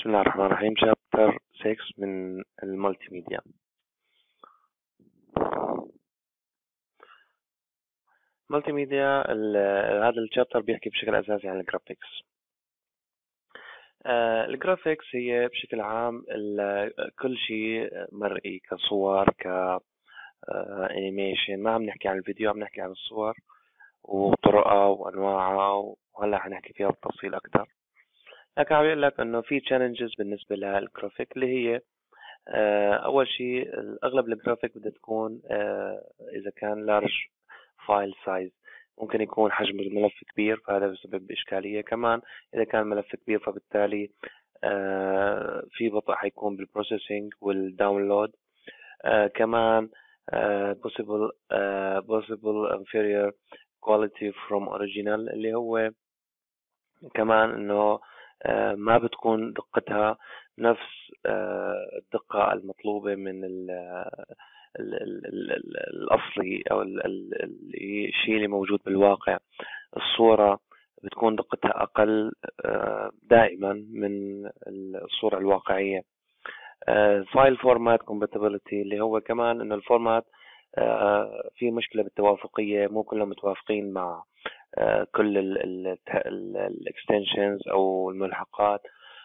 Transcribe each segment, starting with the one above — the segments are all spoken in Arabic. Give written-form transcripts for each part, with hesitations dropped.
بسم الله الرحمن الرحيم. شابتر 6 من المالتي ميديا. المالتي ميديا هذا الشابتر بيحكي بشكل أساسي عن الجرافيكس. الجرافيكس هي بشكل عام كل شيء مرئي كصور انيميشن. ما عم نحكي عن الفيديو، عم نحكي عن الصور وطرقها وأنواعها، وهلا حنحكي فيها بالتفصيل أكثر. لكن عم بقول لك إنه في challenges بالنسبة للجرافيك اللي هي أول شيء أغلب الجرافيك بدها تكون إذا كان large file size ممكن يكون حجم الملف كبير، فهذا بسبب إشكالية. كمان إذا كان الملف كبير فبالتالي في بطء حيكون بالبروسيسنج والداونلود. كمان possible inferior quality from original، اللي هو كمان إنه ما بتكون دقتها نفس الدقة المطلوبة من الأصلي أو الشيء اللي موجود بالواقع. الصورة بتكون دقتها أقل دائما من الصورة الواقعية. فايل فورمات compatibility، اللي هو كمان إنه الفورمات في مشكلة بالتوافقية، مو كلهم متوافقين مع كل الاكستنشنز او الملحقات.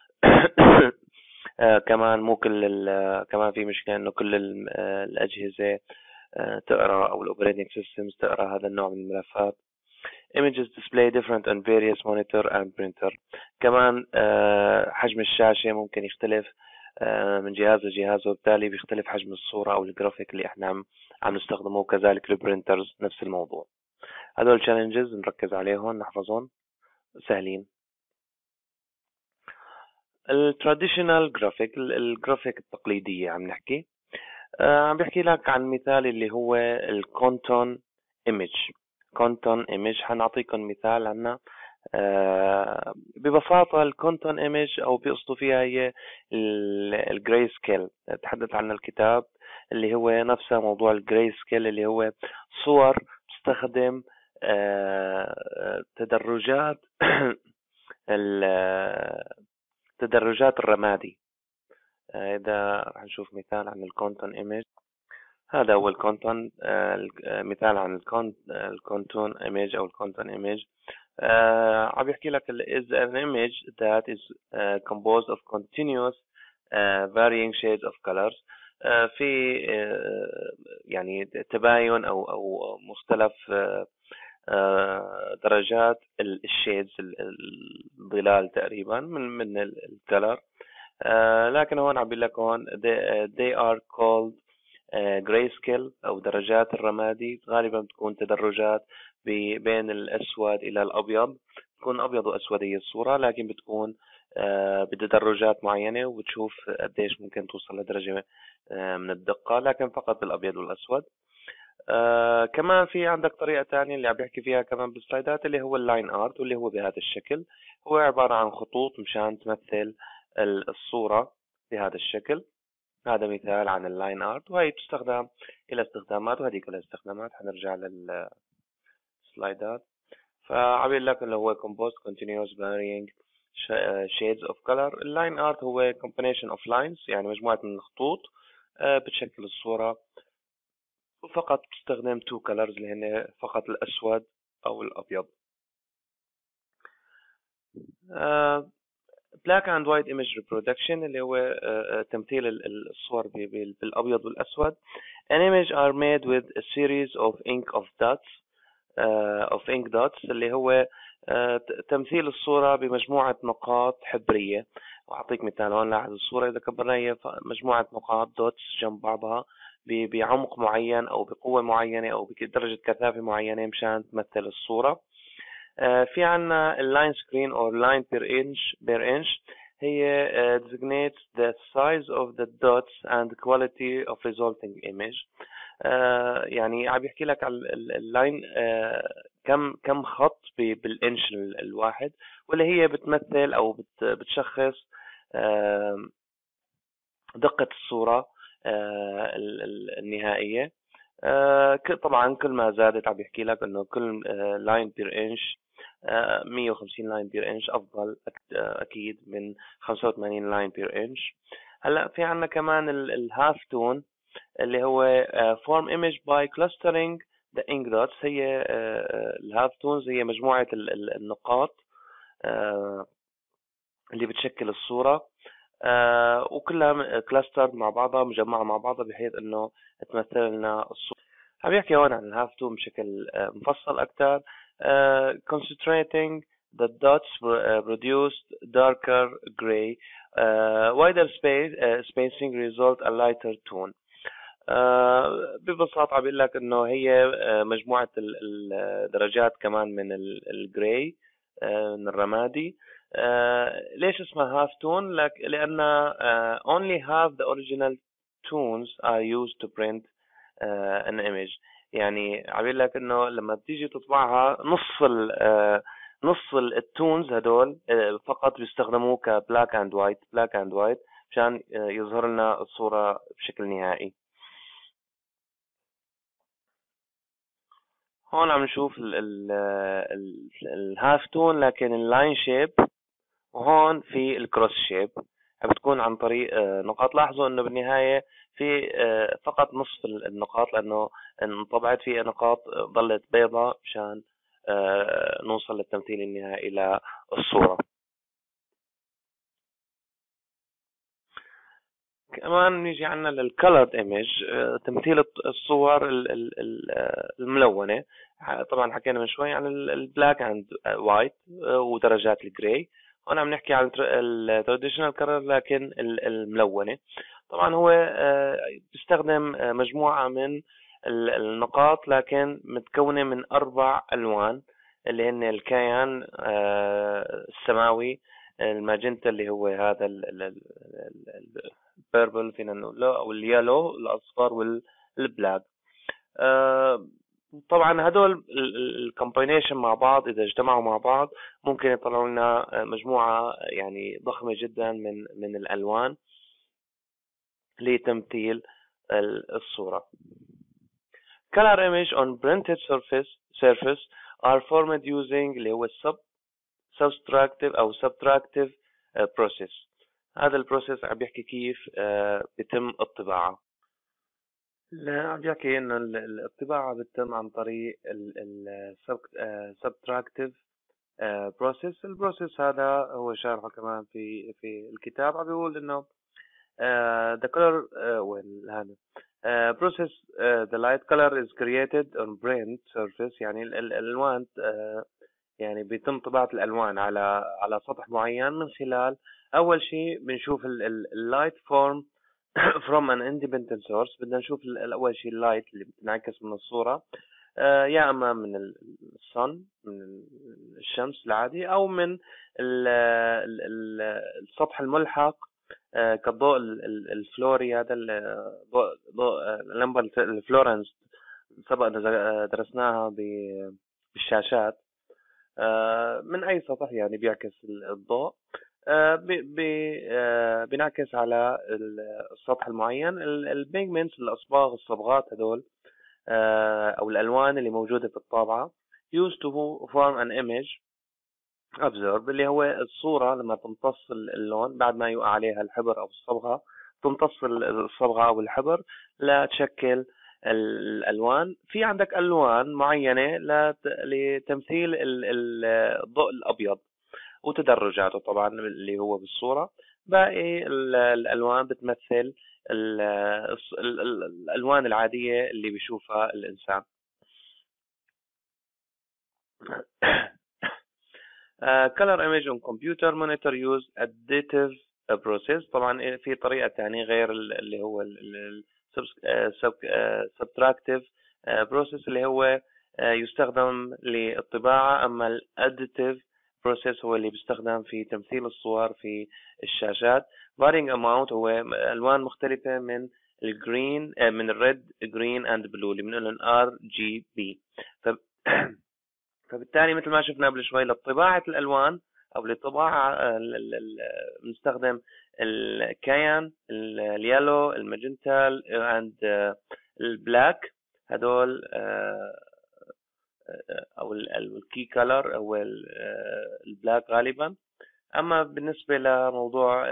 كمان مو كل كمان في مشكلة انه كل الاجهزة تقرا، او الاوبريتنج سيستمز تقرا هذا النوع من الملفات. images display different on various monitor and printer. كمان حجم الشاشة ممكن يختلف من جهاز لجهاز، وبالتالي بيختلف حجم الصورة او الجرافيك اللي احنا عم نستخدمه. كذلك البرينترز نفس الموضوع. هذول challenges نركز عليهم نحفظهم سهلين. التراديشنال جرافيك، الجرافيك التقليدية عم نحكي. عم بحكي لك عن مثال اللي هو الكونتون ايمج. كونتون ايمج حنعطيكم مثال عنها. ببساطة الكونتون ايمج او بيقصدوا فيها هي الجراي سكيل. تحدث عنها الكتاب، اللي هو نفسه موضوع الجراي سكيل، اللي هو صور تستخدم تدرجات تدرجات الرمادي. إذا نشوف مثال عن الكونتون ايمج، هذا هو الكونتون. مثال عن الكونتون ايمج او الكونتون ايمج. عم يحكي لك is an image that is composed of continuous varying shades of colors. في يعني تباين او مختلف درجات الشيدز، الظلال تقريبا من الكلر. لكن هون عم بيقول لك هون they are called grayscale او درجات الرمادي. غالبا بتكون تدرجات بين الاسود الى الابيض، بتكون ابيض واسود هي الصورة، لكن بتكون بتدرجات معينة، وبتشوف قديش ممكن توصل لدرجة من الدقة، لكن فقط بالابيض والاسود. كمان في عندك طريقة تانية اللي عم بحكي فيها كمان بالسلايدات، اللي هو اللاين ارت، واللي هو بهذا الشكل. هو عبارة عن خطوط مشان تمثل الصورة بهذا الشكل. هذا مثال عن اللاين ارت، وهي بتستخدم إلى استخدامات، وهذيك الاستخدامات حنرجع للسلايدات. فعبير لك اللي هو composed continuous varying shades of color. اللاين ارت هو combination of lines، يعني مجموعة من الخطوط بتشكل الصورة، وفقط بتستخدم two colors اللي هن فقط الأسود أو الأبيض. black and white image reproduction، اللي هو تمثيل الصور بالأبيض والأسود. an image are made with a series of ink dots اللي هو تمثيل الصورة بمجموعة نقاط حبرية. وأعطيك مثال هون. لاحظ الصورة إذا كبرنا هي مجموعة نقاط دوتس جنب بعضها بعمق معين أو بقوة معينة أو بدرجة كثافة معينة مشان تمثل الصورة. في عنا اللاين سكرين or line per inch هي designates the size of the dots and quality of resulting image. يعني عم يحكي لك على اللاين كم خط بالانش الواحد، واللي هي بتمثل او بتشخص دقة الصورة النهائية. طبعا كل ما زادت عم يحكي لك انه كل لاين بير انش 150 لاين بير انش افضل اكيد من 85 لاين بير انش. هلا في عندنا كمان الهاف تون اللي هو form image by clustering the ink dots. هي الهاف تونز هي مجموعة النقاط اللي بتشكل الصورة، وكلها كلاستر مع بعضها، مجمعة مع بعضها بحيث انه تمثل لنا الصورة. عم يحكي هون عن الهاف تون بشكل مفصل اكثر. Concentrating the dots produced darker gray, wider spacing result a lighter tone. ببساطة عم بيقول لك انه هي مجموعة الدرجات كمان من الجراي، من الرمادي. ليش اسمها half tone؟ لأن only half the original tones are used to print an image. يعني عم بيقول لك انه لما بتيجي تطبعها نص التونز هدول فقط بيستخدموه كبلاك اند وايت مشان يظهر لنا الصورة بشكل نهائي. هون عم نشوف الهاف تون لكن اللاين شيب، وهون في الكروس شيب بتكون عن طريق نقاط. لاحظوا انه بالنهاية في فقط نصف النقاط، لانه انطبعت فيها نقاط ظلت بيضاء مشان نوصل للتمثيل النهائي للصورة. كمان نيجي عنا للكولرد ايمج، تمثيل الصور الملونة. طبعا حكينا من شوي عن البلاك اند وايت ودرجات الجراي. هون عم نحكي عن التراديشنال كولر لكن الملونة. طبعا هو بيستخدم مجموعة من النقاط لكن متكونة من 4 ألوان اللي هن الكيان السماوي، الماجنتا اللي هو هذا البيربل فينا نقول له، او اليالو الاصفر، والبلاك. طبعا هدول الكومباينيشن مع بعض اذا اجتمعوا مع بعض ممكن يطلعوا لنا مجموعة يعني ضخمة جدا من الالوان لتمثيل الصورة. color image on printed surface are formed using اللي هو subtractive او subtractive process. هذا البروسيس عم بيحكي كيف بيتم الطباعة. لا، عم بيحكي انه الطباعة بتتم عن طريق subtractive process. البروسيس هذا هو شارحه كمان في الكتاب. عم بيقول انه the color هذا process the light color is created on print surface. يعني الالوان يعني بيتم طباعة الالوان على سطح معين من خلال اول شيء بنشوف اللايت فورم from an independent source. بدنا نشوف اول شيء اللايت اللي بتنعكس من الصورة، يا اما من الصن، من الشمس العادي، او من السطح الملحق كالضوء الفلوري. هذا ضوء اللمبة الفلورنس سبق درسناها بالشاشات. من اي سطح يعني بيعكس الضوء، بينعكس على السطح المعين. البيجمنتس الاصباغ، الصبغات هدول او الالوان اللي موجودة في الطابعة used to form an image observe، اللي هو الصورة لما تمتص اللون بعد ما يوقع عليها الحبر او الصبغة، تمتص الصبغة او الحبر لتشكل الالوان. في عندك الوان معينة لتمثيل الضوء الابيض وتدرجاته طبعا اللي هو بالصورة. باقي الالوان بتمثل الالوان العادية اللي بيشوفها الانسان. color image on computer monitor use additive process. طبعا في طريقة تانية غير اللي هو subtractive process اللي هو يستخدم للطباعة. اما الاديتيف process هو اللي بيستخدم في تمثيل الصور في الشاشات. varying amount هو الوان مختلفة من الجرين، من الريد، جرين اند بلو اللي بنقول RGB. فبالتالي مثل ما شفنا قبل شوي لطباعة الألوان أو لطباعة بنستخدم الكيان، اليالو، الماجنتا، and البلاك. هدول او الكي كلر هو البلاك غالبا. اما بالنسبة لموضوع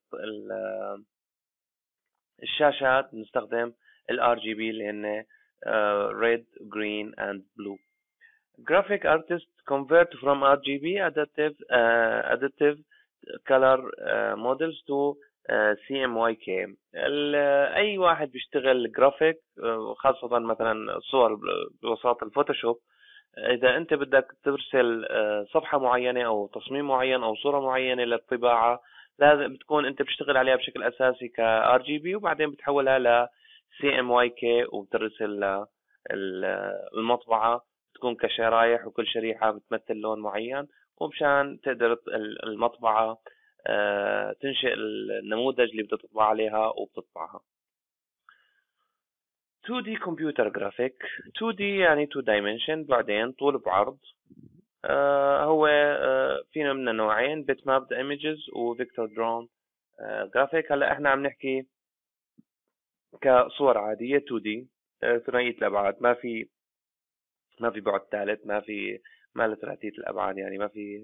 الشاشات نستخدم ال RGB اللي هن red, green and blue. Graphic artists convert from RGB additive color models to CMYK. اي واحد بيشتغل جرافيك خاصة مثلا صور بوساطة الفوتوشوب، اذا انت بدك ترسل صفحة معينة او تصميم معين او صورة معينة للطباعة، لازم بتكون انت بتشتغل عليها بشكل اساسي ك RGB، وبعدين بتحولها ل CMYK وبترسل للمطبعة، تكون كشرايح وكل شريحة بتمثل لون معين، ومشان تقدر المطبعة تنشئ النموذج اللي بدها تطبع عليها وبتطبعها. 2D computer graphic. 2D يعني 2 dimension، بعدين طول بعرض. هو فينا منه نوعين: bit mapped images و vector drawn graphic. هلا احنا عم نحكي كصور عادية 2D ثنائية الأبعاد، ما في بعد ثالث، ما لثلاثية الأبعاد، يعني ما في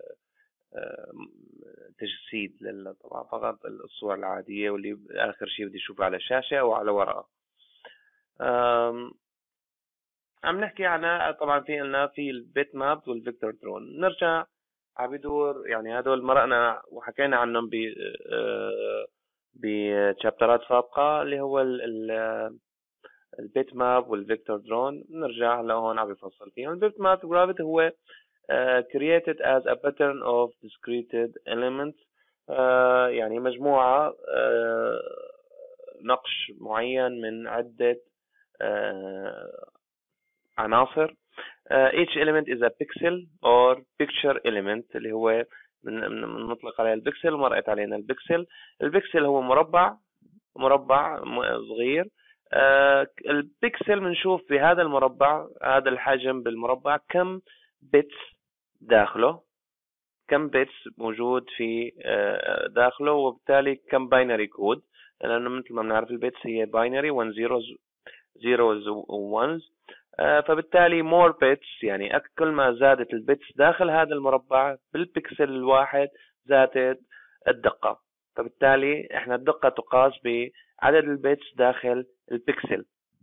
تجسيد طبعا فقط الصور العادية واللي آخر شيء بدي أشوفه على الشاشة أو على ورقة. عم نحكي عنها طبعا في البيت ماب والفيكتور درون. نرجع عبدور، يعني هدول مرقنا وحكينا عنهم بشابترات سابقة، اللي هو البيت ماب والفيكتور درون. نرجع هلا هون عم بفصل فيهم. البيت ماب جرافيت هو created as a pattern of discrete elements، يعني مجموعة نقش معين من عدة عناصر. each element is a pixel or picture element، اللي هو من مطلق عليه البكسل ومرقت علينا البكسل. البكسل هو مربع صغير. البكسل بنشوف بهذا المربع، هذا الحجم بالمربع كم بيتس داخله، كم بيتس موجود في داخله، وبالتالي كم باينري كود، لأنه مثل ما بنعرف البيتس هي باينري 1 zeros و ones. فبالتالي more bits، يعني كل ما زادت البيتس داخل هذا المربع بالبكسل الواحد زادت الدقة. فبالتالي احنا الدقة تقاس بعدد البيتس داخل البكسل.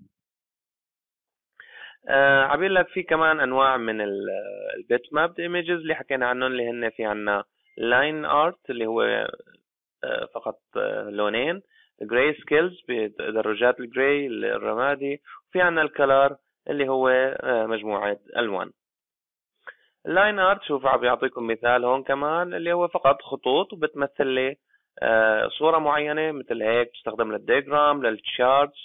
عبين لك في كمان انواع من البيت ماب ايميجز اللي حكينا عنهم، اللي هن في عنا لاين ارت اللي هو فقط لونين، جراي سكيلز بدرجات الجراي الرمادي، وفي عنا الكلر اللي هو مجموعة الوان. اللاين ارت شوف عم بيعطيكم مثال هون كمان، اللي هو فقط خطوط وبتمثل لي صورة معينة، مثل هيك بتستخدم للدياجرام، للتشارتس،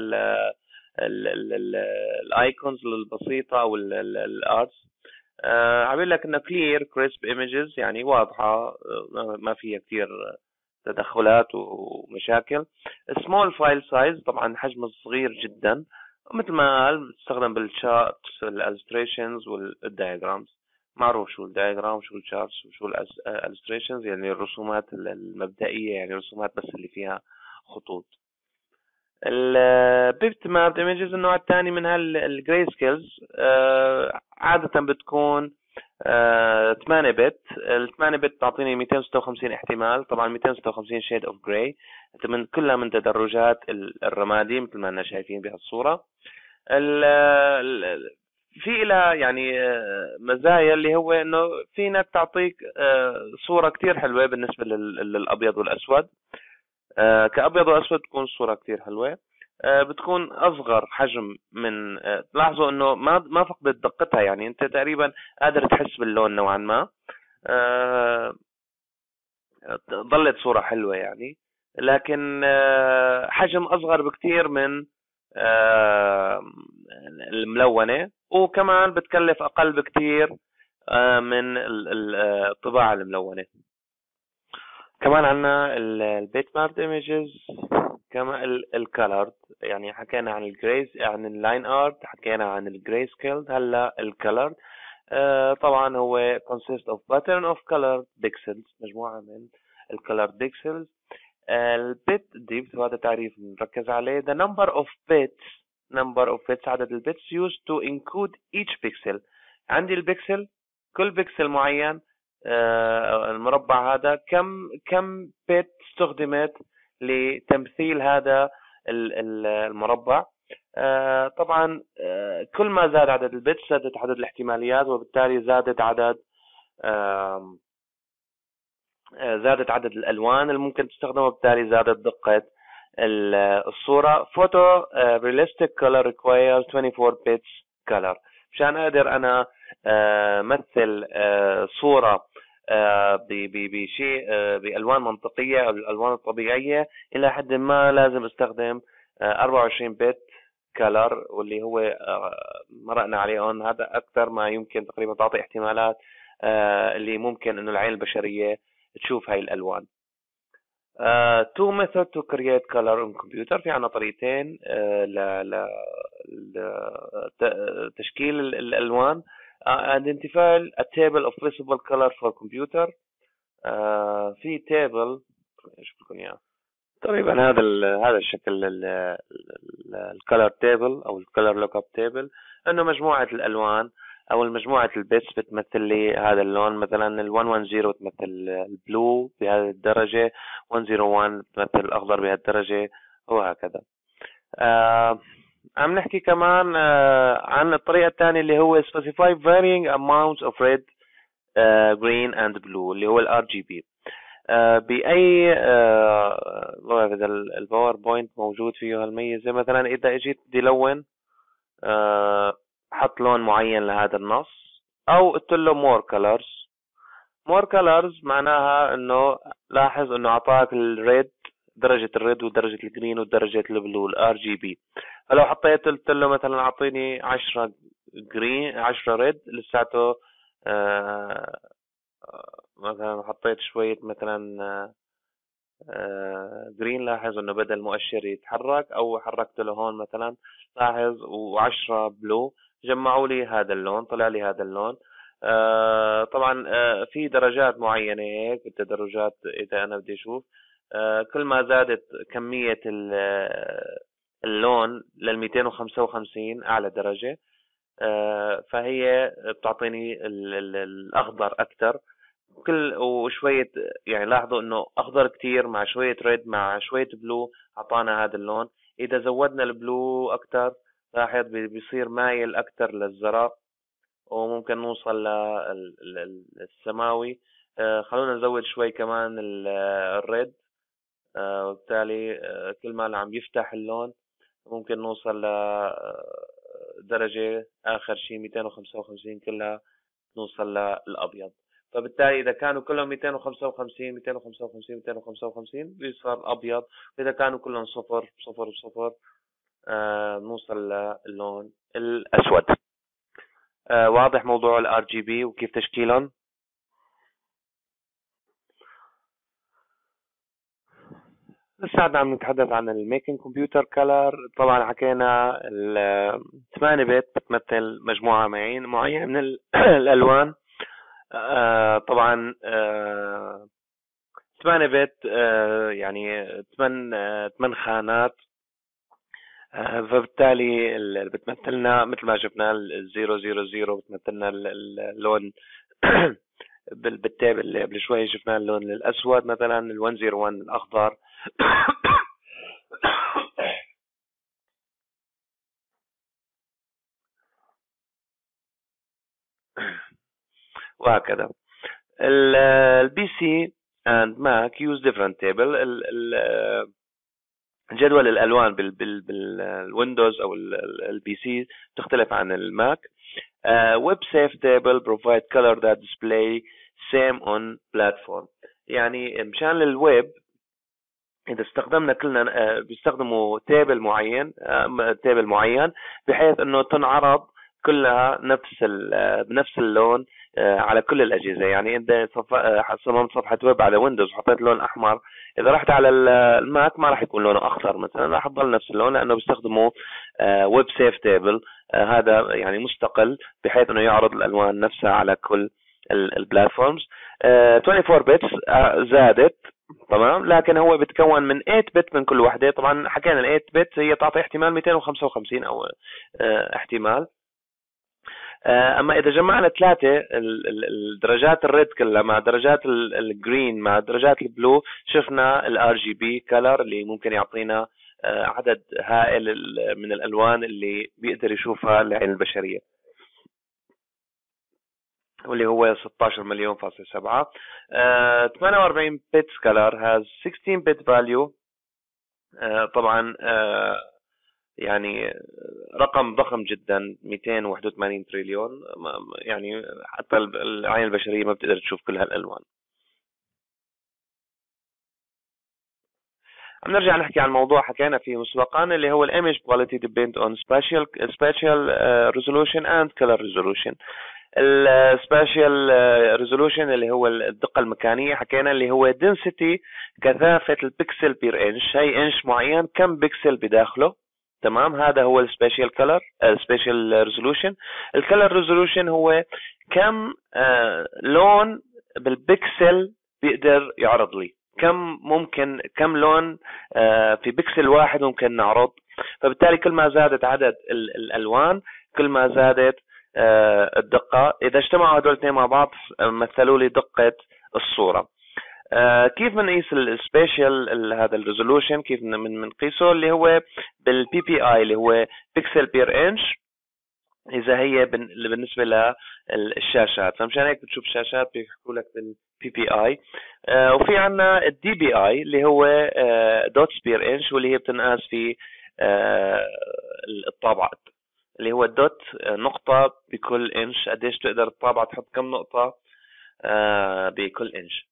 الايكونز البسيطة او الارتس. عامل لك انه clear crisp images، يعني واضحة ما فيها كثير تدخلات ومشاكل. small file size، طبعا حجم صغير جدا، مثل ما قال بتستخدم بالشارتس، الالستريشنز والدياجرامز. معروف شو الدياجرام وشو الشارتس وشو الالستريشنز، يعني الرسومات المبدئية، يعني الرسومات بس اللي فيها خطوط. البيت ماب ايمجز النوع الثاني منها الجراي سكيلز، عادة بتكون 8 بت. ال 8 بت تعطيني 256 احتمال، طبعا 256 شيد اوف جراي، من كلها من تدرجات الرمادي مثل ما احنا شايفين بهالصورة. في لها يعني مزايا، اللي هو انه فينك تعطيك صورة كتير حلوة بالنسبة للابيض والاسود. كأبيض وأسود تكون الصورة كتير حلوة. بتكون أصغر حجم من تلاحظوا إنه ما فقدت دقتها، يعني أنت تقريبا قادر تحس باللون نوعا ما. ظلت صورة حلوة يعني، لكن حجم أصغر بكتير من الملونة، وكمان بتكلف أقل بكتير من الطباعة الملونة. كمان عنا البيت ماب ايمجز، كمان الكالرد، يعني حكينا عن الجريز، عن اللاين ارت، حكينا عن الجراي سكيلد، هلا الكالرد. طبعا هو consist of pattern of colored pixels، مجموعة من الكالرد بيكسلز. البيت ديبث، وهذا تعريف نركز عليه: the number of bits number of bits عدد البيتس used to encode each pixel. عندي البكسل، كل بكسل معين المربع هذا كم بت استخدمت لتمثيل هذا المربع. طبعا كل ما زاد عدد البيتس زادت عدد الاحتماليات، وبالتالي زادت عدد الألوان اللي ممكن تستخدمها، وبالتالي زادت دقة الصورة. photo realistic color requires 24 bits color. مشان أقدر أنا مثل صورة بشيء بألوان منطقية أو الألوان الطبيعية، إلى حد ما لازم استخدم 24 بت كالر، واللي هو مرقنا عليه هون. هذا أكثر ما يمكن تقريبا تعطي احتمالات اللي ممكن إنه العين البشرية تشوف هاي الألوان. two method to create color on computer. في عنا طريقتين لتشكيل الألوان. identify a table of visible color for computer. في table اشوف لكم اياه تقريبا هذا الشكل الكالر تيبل او الكالر لوك اب تيبل، انه مجموعة الالوان او مجموعة البيتس بتمثل لي هذا اللون. مثلا ال 110 بتمثل البلو بهذه الدرجة، 101 بتمثل الاخضر بهذه الدرجة، وهكذا. عم نحكي كمان عن الطريقة الثانية اللي هو specify varying amounts of red, green and blue اللي هو ال RGB. بأي إذا الباوربوينت موجود فيه هالميزة. مثلا إذا اجيت بدي لون حط لون معين لهذا النص، أو قلت له more colors معناها إنه لاحظ إنه أعطاك الريد، درجة الريد ودرجة الجرين ودرجة البلو ال RGB. فلو حطيت قلت له مثلا أعطيني 10 جرين 10 ريد، لساته مثلا حطيت شوية مثلا جرين، لاحظ انه بدأ المؤشر يتحرك، او حركت له هون مثلا لاحظ، و10 بلو جمعوا لي هذا اللون، طلع لي هذا اللون. طبعا في درجات معينة هيك بالتدرجات. اذا انا بدي اشوف كل ما زادت كمية اللون لل 255 اعلى درجة، فهي بتعطيني الاخضر اكثر. كل وشوية يعني لاحظوا انه اخضر كتير مع شوية ريد مع شوية بلو اعطانا هذا اللون. اذا زودنا البلو اكتر لاحظ بيصير مايل اكتر للزرق، وممكن نوصل للسماوي. خلونا نزود شوي كمان الريد، وبالتالي كل ما عم يفتح اللون ممكن نوصل لدرجة اخر شيء 255 كلها نوصل للابيض. فبالتالي إذا كانوا كلهم 255 بيصير أبيض، وإذا كانوا كلهم 0 0 0 نوصل للون الأسود. واضح موضوع ال RGB وكيف تشكيلهم؟ لسه عم نتحدث عن الميكنج كمبيوتر كلر. طبعا حكينا 8 بت بتمثل مجموعة معينة من الألوان. طبعا 8 بت يعني 8 خانات. فبالتالي اللي بتمثلنا مثل ما شفنا ال 000 بتمثلنا اللون بالتاب اللي قبل شوي شفنا اللون الأسود، مثلا ال 101 الأخضر. وهكذا. البي سي and Mac use different table. جدول الألوان بالويندوز أو البي سي تختلف عن الماك. Web safe table provide color that display same on platform. يعني مشان للويب إذا استخدمنا كلنا بيستخدموا تيبل معين بحيث إنه تنعرض كلها بنفس اللون على كل الأجهزة. يعني إذا صممت صفحة ويب على ويندوز وحطيت لون أحمر، إذا رحت على الماك ما راح يكون لونه أخضر مثلا، راح يضل نفس اللون، لأنه بيستخدموا ويب سيف تيبل. هذا يعني مستقل بحيث إنه يعرض الألوان نفسها على كل البلاتفورمز. 24 بيتس زادت تمام. لكن هو بتكون من 8 بت من كل وحده. طبعا حكينا ال 8 بت هي تعطي احتمال 255 او احتمال. اما اذا جمعنا ثلاثه الدرجات الريد كلها مع درجات الجرين مع درجات البلو، شفنا الار جي بي كلر اللي ممكن يعطينا عدد هائل من الالوان اللي بيقدر يشوفها العين البشريه، واللي هو 16 مليون فاصل 7. 48 bit color has 16 bit value. طبعا يعني رقم ضخم جدا، 281 تريليون. يعني حتى العين البشرية ما بتقدر تشوف كل هالألوان. عم نرجع نحكي عن موضوع حكينا فيه مسبقا، اللي هو الامج quality depend on spatial resolution and color resolution. السباشيال ريزولوشن اللي هو الدقة المكانية، حكينا اللي هو density كثافة البكسل بير انش، هي انش معين كم بكسل بداخله. تمام. هذا هو السبيشال كلر السبيشال ريزولوشن. الكلر ريزولوشن هو كم لون بالبكسل بيقدر يعرض لي، كم لون في بكسل واحد ممكن نعرض. فبالتالي كل ما زادت عدد الالوان كل ما زادت الدقة. اذا اجتمعوا هدول الاثنين مع بعض مثلوا لي دقة الصورة. كيف بنقيس السبيشال هذا الريزولوشن؟ كيف بنقيسه؟ اللي هو بالبي بي اي اللي هو بيكسل بير انش، اذا هي بالنسبه للشاشات. فمشان هيك بتشوف شاشات بيحكوا لك بالبي بي اي. وفي عندنا الدي بي اي اللي هو دوتس بير انش، واللي هي بتنقاس في الطابعات، اللي هو الدوت نقطة بكل انش، قديش تقدر الطابعة تحط كم نقطة بكل انش.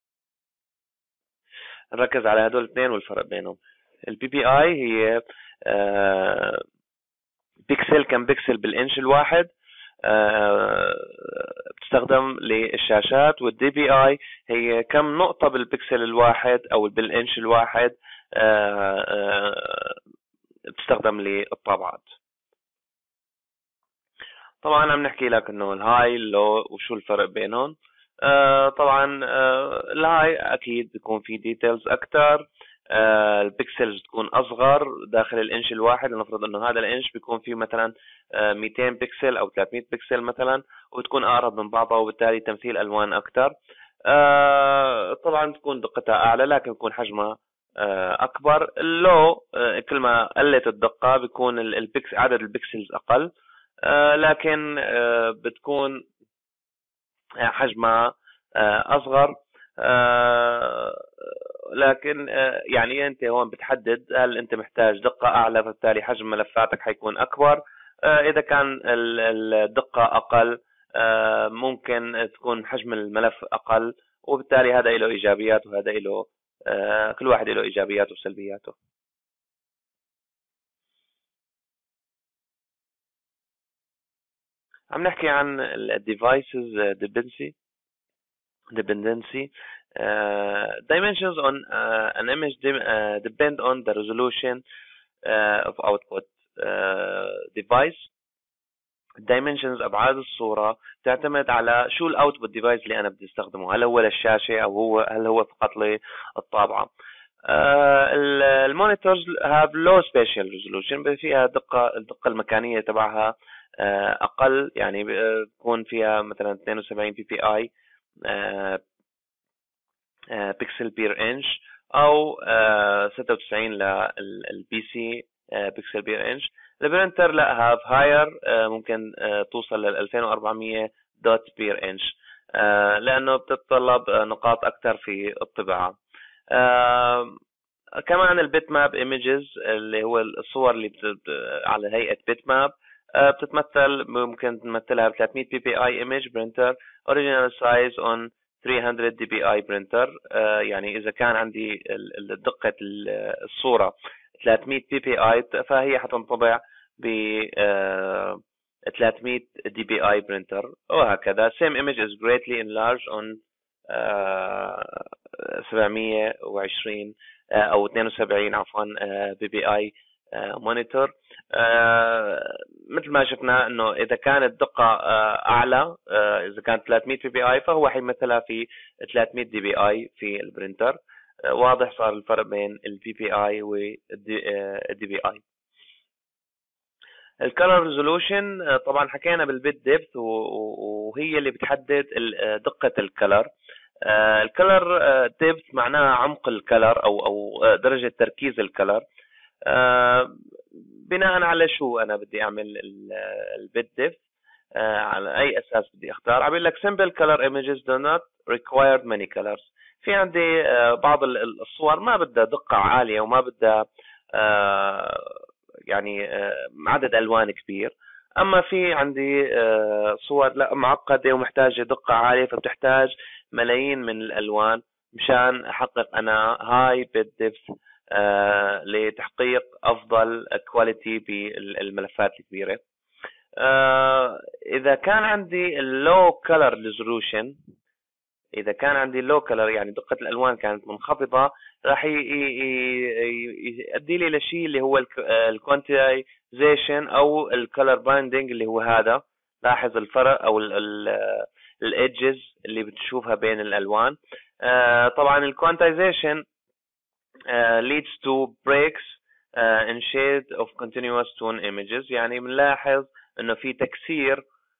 نركز على هدول الاثنين والفرق بينهم. البي بي اي هي بيكسل، كم بيكسل بالانش الواحد، بتستخدم للشاشات. والدي بي اي هي كم نقطة بالبكسل الواحد او بالانش الواحد، بتستخدم للطابعات. طبعا عم نحكي لك انه الهاي اللو وشو الفرق بينهم. طبعا الهاي اكيد بيكون في ديتيلز اكثر. البكسلز تكون اصغر داخل الانش الواحد. لنفرض انه هذا الانش بيكون فيه مثلا 200 بكسل او 300 بكسل مثلا، وتكون اقرب من بعضها، وبالتالي تمثيل الوان اكثر. طبعا تكون دقتها اعلى لكن يكون حجمها اكبر. اللو كل ما قلت الدقة بيكون عدد البكسلز اقل، لكن بتكون حجمها اصغر. لكن يعني انت هون بتحدد هل انت محتاج دقة اعلى، فبالتالي حجم ملفاتك حيكون اكبر. اذا كان الدقة اقل ممكن تكون حجم الملف اقل، وبالتالي هذا له ايجابيات وهذا له كل واحد له ايجابياته وسلبياته. عم نحكي عن الديفايسز dependency. Dimensions on an image depend on the resolution of output device. dimensions ابعاد الصوره تعتمد على شو الاوتبوت ديفايس اللي انا بدي استخدمه، هل هو للشاشه او هل هو فقط للطابعه. المونيتورز have low spatial resolution، فيها الدقه المكانيه تبعها اقل، يعني بكون فيها مثلا 72 بي بي اي بيكسل بير انش، او 96 للبي سي بيكسل بير انش. البرنتر لا هاف هاير، ممكن توصل لل 2400 دوت بير انش، لانه بتتطلب نقاط اكثر في الطباعه. كمان البيت ماب ايمجز اللي هو الصور اللي على هيئه بيت ماب بتتمثل، ممكن تمثلها ب 300 بي بي اي ايمج برينتر اوريجينال سايز اون 300 دي بي اي برينتر. يعني اذا كان عندي دقة الصورة 300 بي بي اي، فهي حتنطبع ب 300 دي بي اي برينتر، وهكذا. same image is greatly enlarged on 720 او 72 عفوا بي بي اي مونيتور. مثل ما شفنا انه اذا كانت الدقة اعلى، اذا كانت 300 بي بي اي فهو حيمثلها في 300 دي بي اي في البرينتر. واضح صار الفرق بين البي بي اي والدي بي اي. الكالر ريزولوشن طبعا حكينا بالبيت ديبث، وهي اللي بتحدد دقة الكالر. الكالر ديبث معناها عمق الكالر او درجة تركيز الكالر. بناء على شو انا بدي اعمل البيت ديبث، على اي اساس بدي اختار؟ عم لك simple color images do not require many colors. في عندي بعض الصور ما بدها دقة عالية وما بدها يعني عدد الوان كبير. اما في عندي صور لا معقدة ومحتاجة دقة عالية، فبتحتاج ملايين من الالوان مشان احقق انا هاي بيت ديبث لتحقيق افضل كواليتي بالملفات الكبيرة. اذا كان عندي اللو كلر ريزولوشن، اذا كان عندي لو كلر يعني دقة الالوان كانت منخفضة، راح يؤدي لي لشيء اللي هو الكوانتايزيشن او الكلر بايندينج، اللي هو هذا. لاحظ الفرق او الايدجز اللي بتشوفها بين الالوان. طبعا الكوانتايزيشن leads to breaks in shade of continuous tone images، يعني بنلاحظ انه في تكسير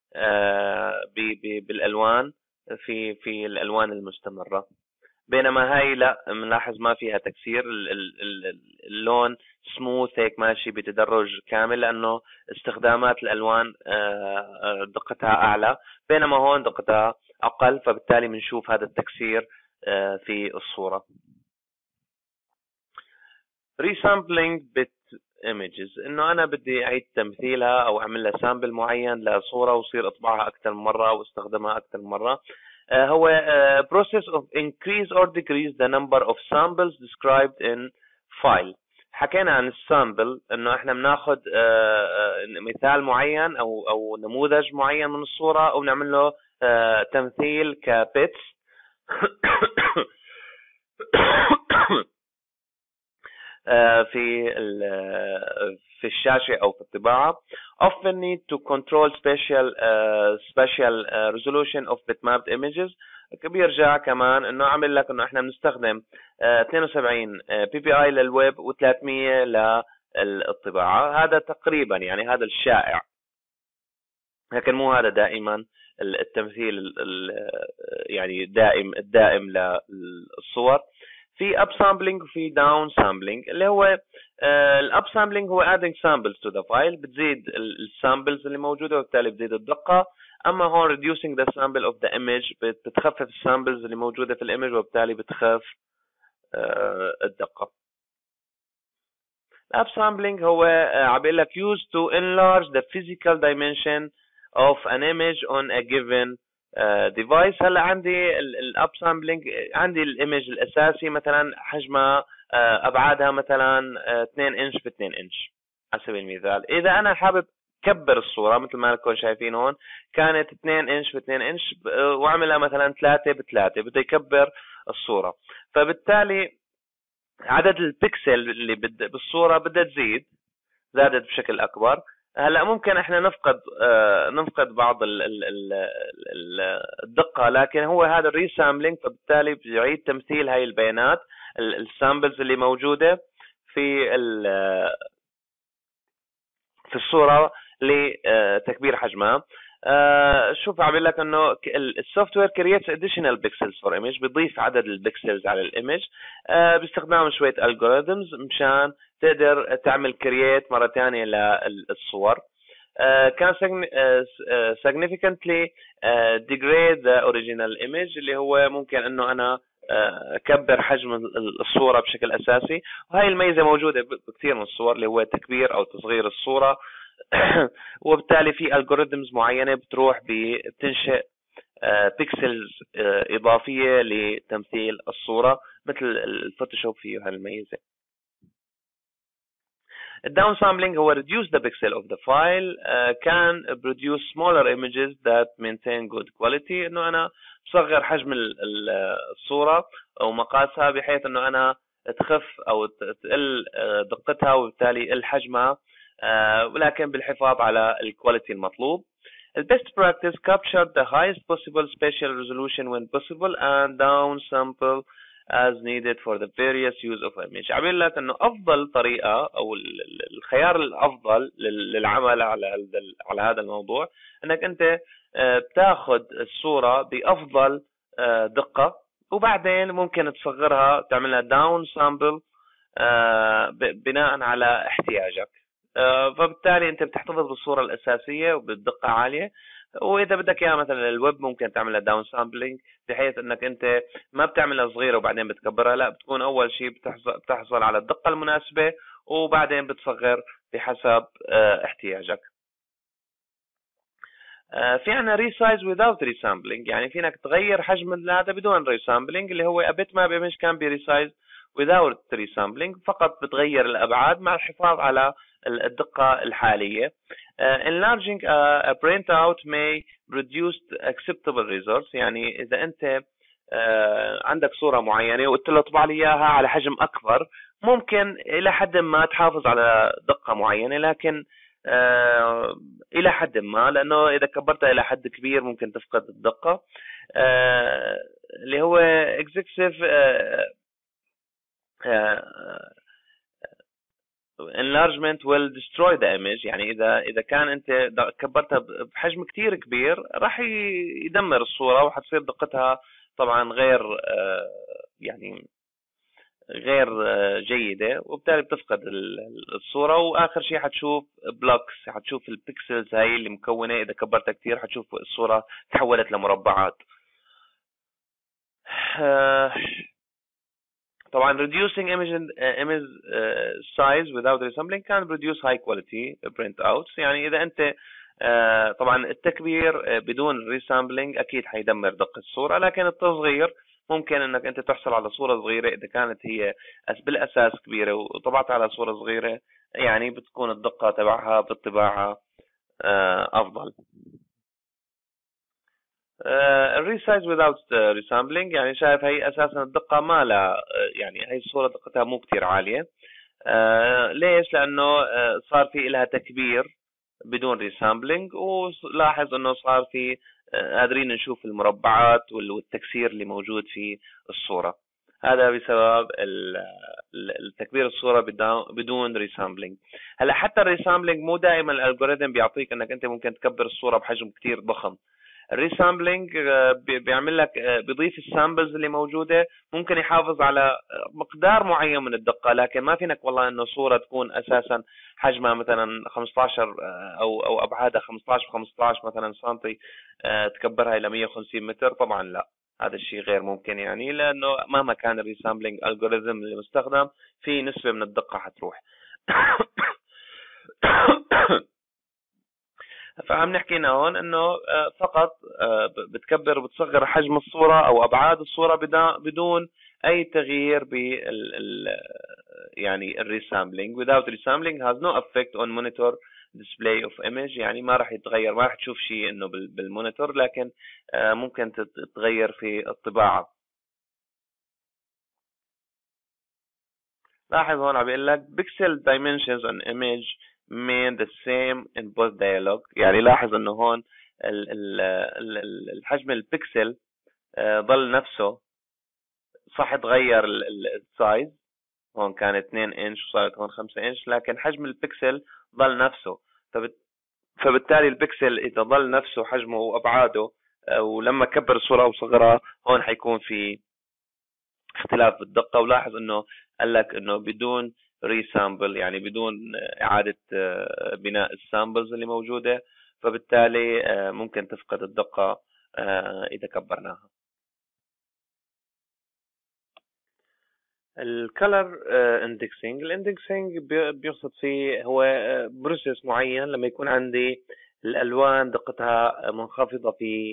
بالالوان في الالوان المستمرة، بينما هاي لا بنلاحظ ما فيها تكسير. اللون سموث هيك ماشي بتدرج كامل، لانه استخدامات الالوان دقتها اعلى، بينما هون دقتها اقل، فبالتالي بنشوف هذا التكسير في الصورة. resampling bit images، انه انا بدي اعيد تمثيلها او اعمل لها سامبل معين لصورة وصير اطبعها اكثر من مرة واستخدمها اكثر من مرة. هو process of increase or decrease the number of samples described in file. حكينا عن السامبل انه احنا بناخذ مثال معين او نموذج معين من الصورة وبنعمل له تمثيل كبيتس في الشاشة أو في الطباعة. often need to control special resolution of bitmapped images. بيرجع كمان إنه عامل لك إنه إحنا بنستخدم 72 بي بي آي للويب و300 للطباعة. هذا تقريبا يعني هذا الشائع، لكن مو هذا دائما التمثيل يعني الدائم للصور. في اب سامبلينج وفي داون سامبلينج. اللي هو الاب سامبلينج هو adding samples to the file، بتزيد السامبلز اللي موجوده وبالتالي بتزيد الدقه. اما هون reducing the sample of the image، بتخفف السامبلز اللي موجوده في الايمج وبالتالي بتخف الدقه. الاب سامبلينج هو عم بيقول لك used to enlarge the physical dimension of an image on a given device. هلا عندي الاب سامبلينج، عندي الايمج الاساسي مثلا حجمها ابعادها مثلا 2 انش ب 2 انش على سبيل المثال. اذا انا حابب كبر الصوره مثل ما لكم شايفين هون، كانت 2 انش ب 2 انش واعملها مثلا 3 ب 3، بده يكبر الصوره، فبالتالي عدد البكسل اللي بالصوره بدها تزيد، زادت بشكل اكبر. هلا ممكن احنا نفقد بعض الدقه، لكن هو هذا الريسامبلينج، فبالتالي بيعيد تمثيل هاي البيانات السامبلز اللي موجوده في الصوره لتكبير حجمها. شوف عم بقول لك انه السوفت وير كرييتس اديشنال بيكسلز فور ايمج، بيضيف عدد البيكسلز على الايمج باستخدام شويه الجوريثمز مشان تقدر تعمل كرييت مره ثانيه للصور. كان significantly degrade the original image، اللي هو ممكن انه انا اكبر حجم الصوره بشكل اساسي، وهي الميزه موجوده بكثير من الصور اللي هو تكبير او تصغير الصوره. وبالتالي في الجوريثمز معينه بتروح بتنشئ بيكسلز اضافيه لتمثيل الصوره، مثل الفوتوشوب فيه هالميزه. الداون سامبلينج هو reduce the pixel of the file can produce smaller images that maintain good quality. انه انا بصغر حجم الصوره او مقاسها بحيث انه انا تخف او تقل دقتها وبالتالي يقل حجمها، ولكن بالحفاظ على الكواليتي المطلوب. The best practice capture the highest possible spatial resolution when possible and down sample as needed for the various use of image. عم لك انه افضل طريقه او الخيار الافضل للعمل على هذا الموضوع انك انت بتاخذ الصوره بافضل دقه، وبعدين ممكن تصغرها تعملها داون سامبل بناء على احتياجك. فبالتالي انت بتحتفظ بالصوره الاساسيه وبالدقه عاليه. واذا بدك اياها مثلا الويب ممكن تعملها داون سامبلينج، بحيث انك انت ما بتعملها صغيره وبعدين بتكبرها، لا بتكون اول شيء بتحصل على الدقه المناسبه وبعدين بتصغر بحسب احتياجك. في عنا resize without resampling، يعني فينك تغير حجم هذا بدون resampling، اللي هو a bitmap image can be resized without resampling، فقط بتغير الابعاد مع الحفاظ على الدقة الحالية. enlarging a printout may produce acceptable results، يعني اذا انت عندك صورة معينة وقلت له اطبع لي اياها على حجم اكبر، ممكن الى حد ما تحافظ على دقة معينة، لكن الى حد ما، لانه اذا كبرتها الى حد كبير ممكن تفقد الدقة. اللي هو executive enlargement will destroy the image، يعني اذا كان انت كبرتها بحجم كتير كبير راح يدمر الصورة وحتصير دقتها طبعا يعني غير جيدة، وبالتالي بتفقد الصورة. واخر شيء حتشوف بلوكس، حتشوف البيكسلز هاي اللي مكونة، اذا كبرتها كتير حتشوف الصورة تحولت لمربعات. طبعا reducing image size without resampling can produce high quality printouts، يعني اذا انت طبعا التكبير بدون ريسامبلينج اكيد حيدمر دقة الصورة، لكن التصغير ممكن انك انت تحصل على صورة صغيرة اذا كانت هي بالاساس كبيرة وطبعت على صورة صغيرة، يعني بتكون الدقة تبعها بالطباعة افضل. الريسايز without ريسامبلينج، يعني شايف هي اساسا الدقة ما لا، يعني هي الصورة دقتها مو كتير عالية. ليش؟ لانه صار في لها تكبير بدون ريسامبلينج، ولاحظ انه صار في قادرين نشوف المربعات والتكسير اللي موجود في الصورة. هذا بسبب التكبير الصورة بدون ريسامبلينج. هلا حتى الريسامبلينج مو دائما الالجوريثم بيعطيك انك انت ممكن تكبر الصورة بحجم كتير ضخم. الريسامبلينج بيعمل لك بيضيف السامبلز اللي موجوده، ممكن يحافظ على مقدار معين من الدقه، لكن ما فينك والله انه صوره تكون اساسا حجمها مثلا 15 او ابعادها 15 ب 15 مثلا سنتي تكبرها الى 150 متر. طبعا لا، هذا الشيء غير ممكن، يعني لانه مهما كان الريسامبلينج الجوريثم اللي مستخدم في نسبه من الدقه حتروح. فعم نحكينا هون انه فقط بتكبر وبتصغر حجم الصورة او ابعاد الصورة بدون اي تغيير يعني الريسامبلينج. without resampling has no effect on monitor display of image، يعني ما راح يتغير، ما راح تشوف شيء انه بالمونيتور، لكن ممكن تتغير في الطباعة. لاحظ هون عم بيقول لك pixel dimensions on image remain the same in both dialog، يعني لاحظ انه هون الحجم البكسل ضل نفسه، صح تغير السايز، هون كان 2 انش وصارت هون 5 انش، لكن حجم البكسل ضل نفسه. فبالتالي البكسل اذا ضل نفسه حجمه وابعاده، ولما كبر الصورة وصغرها هون حيكون في اختلاف بالدقة. ولاحظ انه قال لك انه بدون ريسامبل، يعني بدون اعادة بناء السامبلز اللي موجودة، فبالتالي ممكن تفقد الدقة اذا كبرناها. الكلر اندكسينج، الاندكسينج بيقصد فيه هو بروسيس معين لما يكون عندي الالوان دقتها منخفضة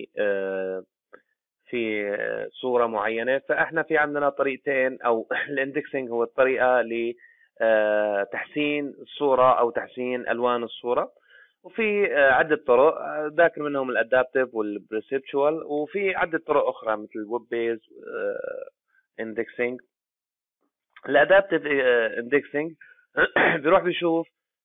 في صورة معينة، فاحنا في عندنا طريقتين، او الاندكسينج هو الطريقة لتحسين الصورة او تحسين الوان الصورة، وفي عدة طرق، ذاكر منهم الادابتيف والبرسبتشوال، وفي عدة طرق اخرى مثل الويب بيز اندكسينج. الادابتيف اندكسينج بيروح بيشوف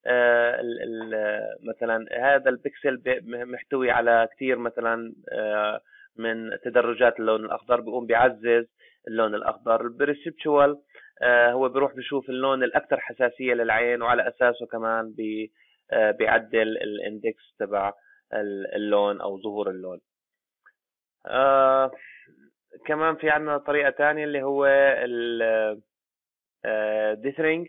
مثلا هذا البكسل محتوي على كثير مثلا من تدرجات اللون الاخضر، بيقوم بيعزز اللون الأخضر. البرسبتشوال هو بيروح بيشوف اللون الأكثر حساسية للعين، وعلى أساسه كمان بيعدل الاندكس تبع اللون أو ظهور اللون. كمان في عندنا طريقة تانية اللي هو الديثرينج.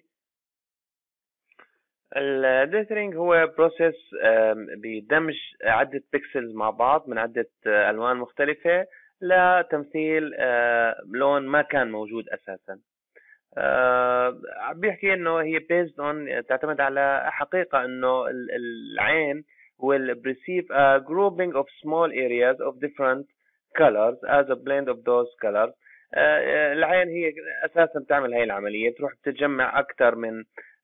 الديثرينج هو بروسيس بدمج عدة بيكسلز مع بعض من عدة ألوان مختلفة لتمثيل لون ما كان موجود أساسا. بيحكي انه هي based on تعتمد على حقيقة انه العين will perceive a grouping of small areas of different colors as a blend of those colors. العين هي اساسا بتعمل هاي العملية، بتروح بتجمع اكثر من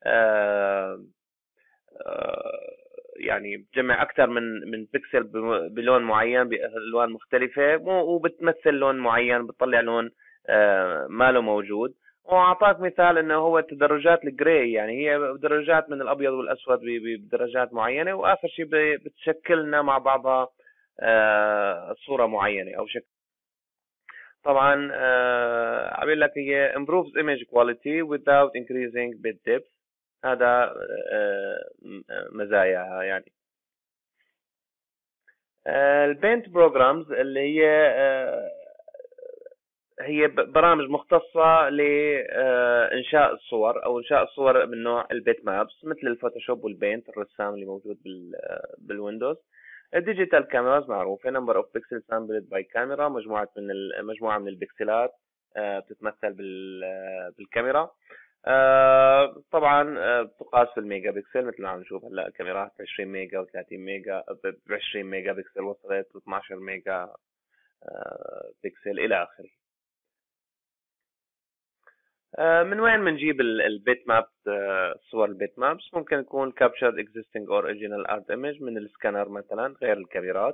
يعني بتجمع اكثر من بيكسل بلون معين بالوان مختلفة، وبتمثل لون معين، بتطلع لون ما له موجود. واعطاك مثال انه هو تدرجات الجراي، يعني هي درجات من الابيض والاسود بدرجات معينه، واخر شيء بتشكلنا مع بعضها صوره معينه او شكل. طبعا عم بقول لك هي improves image quality without increasing bit depth. هذا مزاياها يعني. البينت بروجرامز اللي هي برامج مختصة لإنشاء الصور أو إنشاء الصور من نوع البيت مابس، مثل الفوتوشوب والبينت الرسام اللي موجود بالويندوز. الديجيتال كاميراز معروفة، number of pixels sampled by camera، مجموعة من البكسلات بتتمثل بالكاميرا. طبعا بتقاس بالميجا بكسل، مثل ما عم نشوف هلا كاميرات 20 ميجا و30 ميجا، ب 20 ميجا بكسل وصلت، و 12 ميجا بكسل إلى آخره. من وين بنجيب البيت ماب؟ صور البيت مابس ممكن تكون captured existing or original art image من السكانر مثلا غير الكاميرات.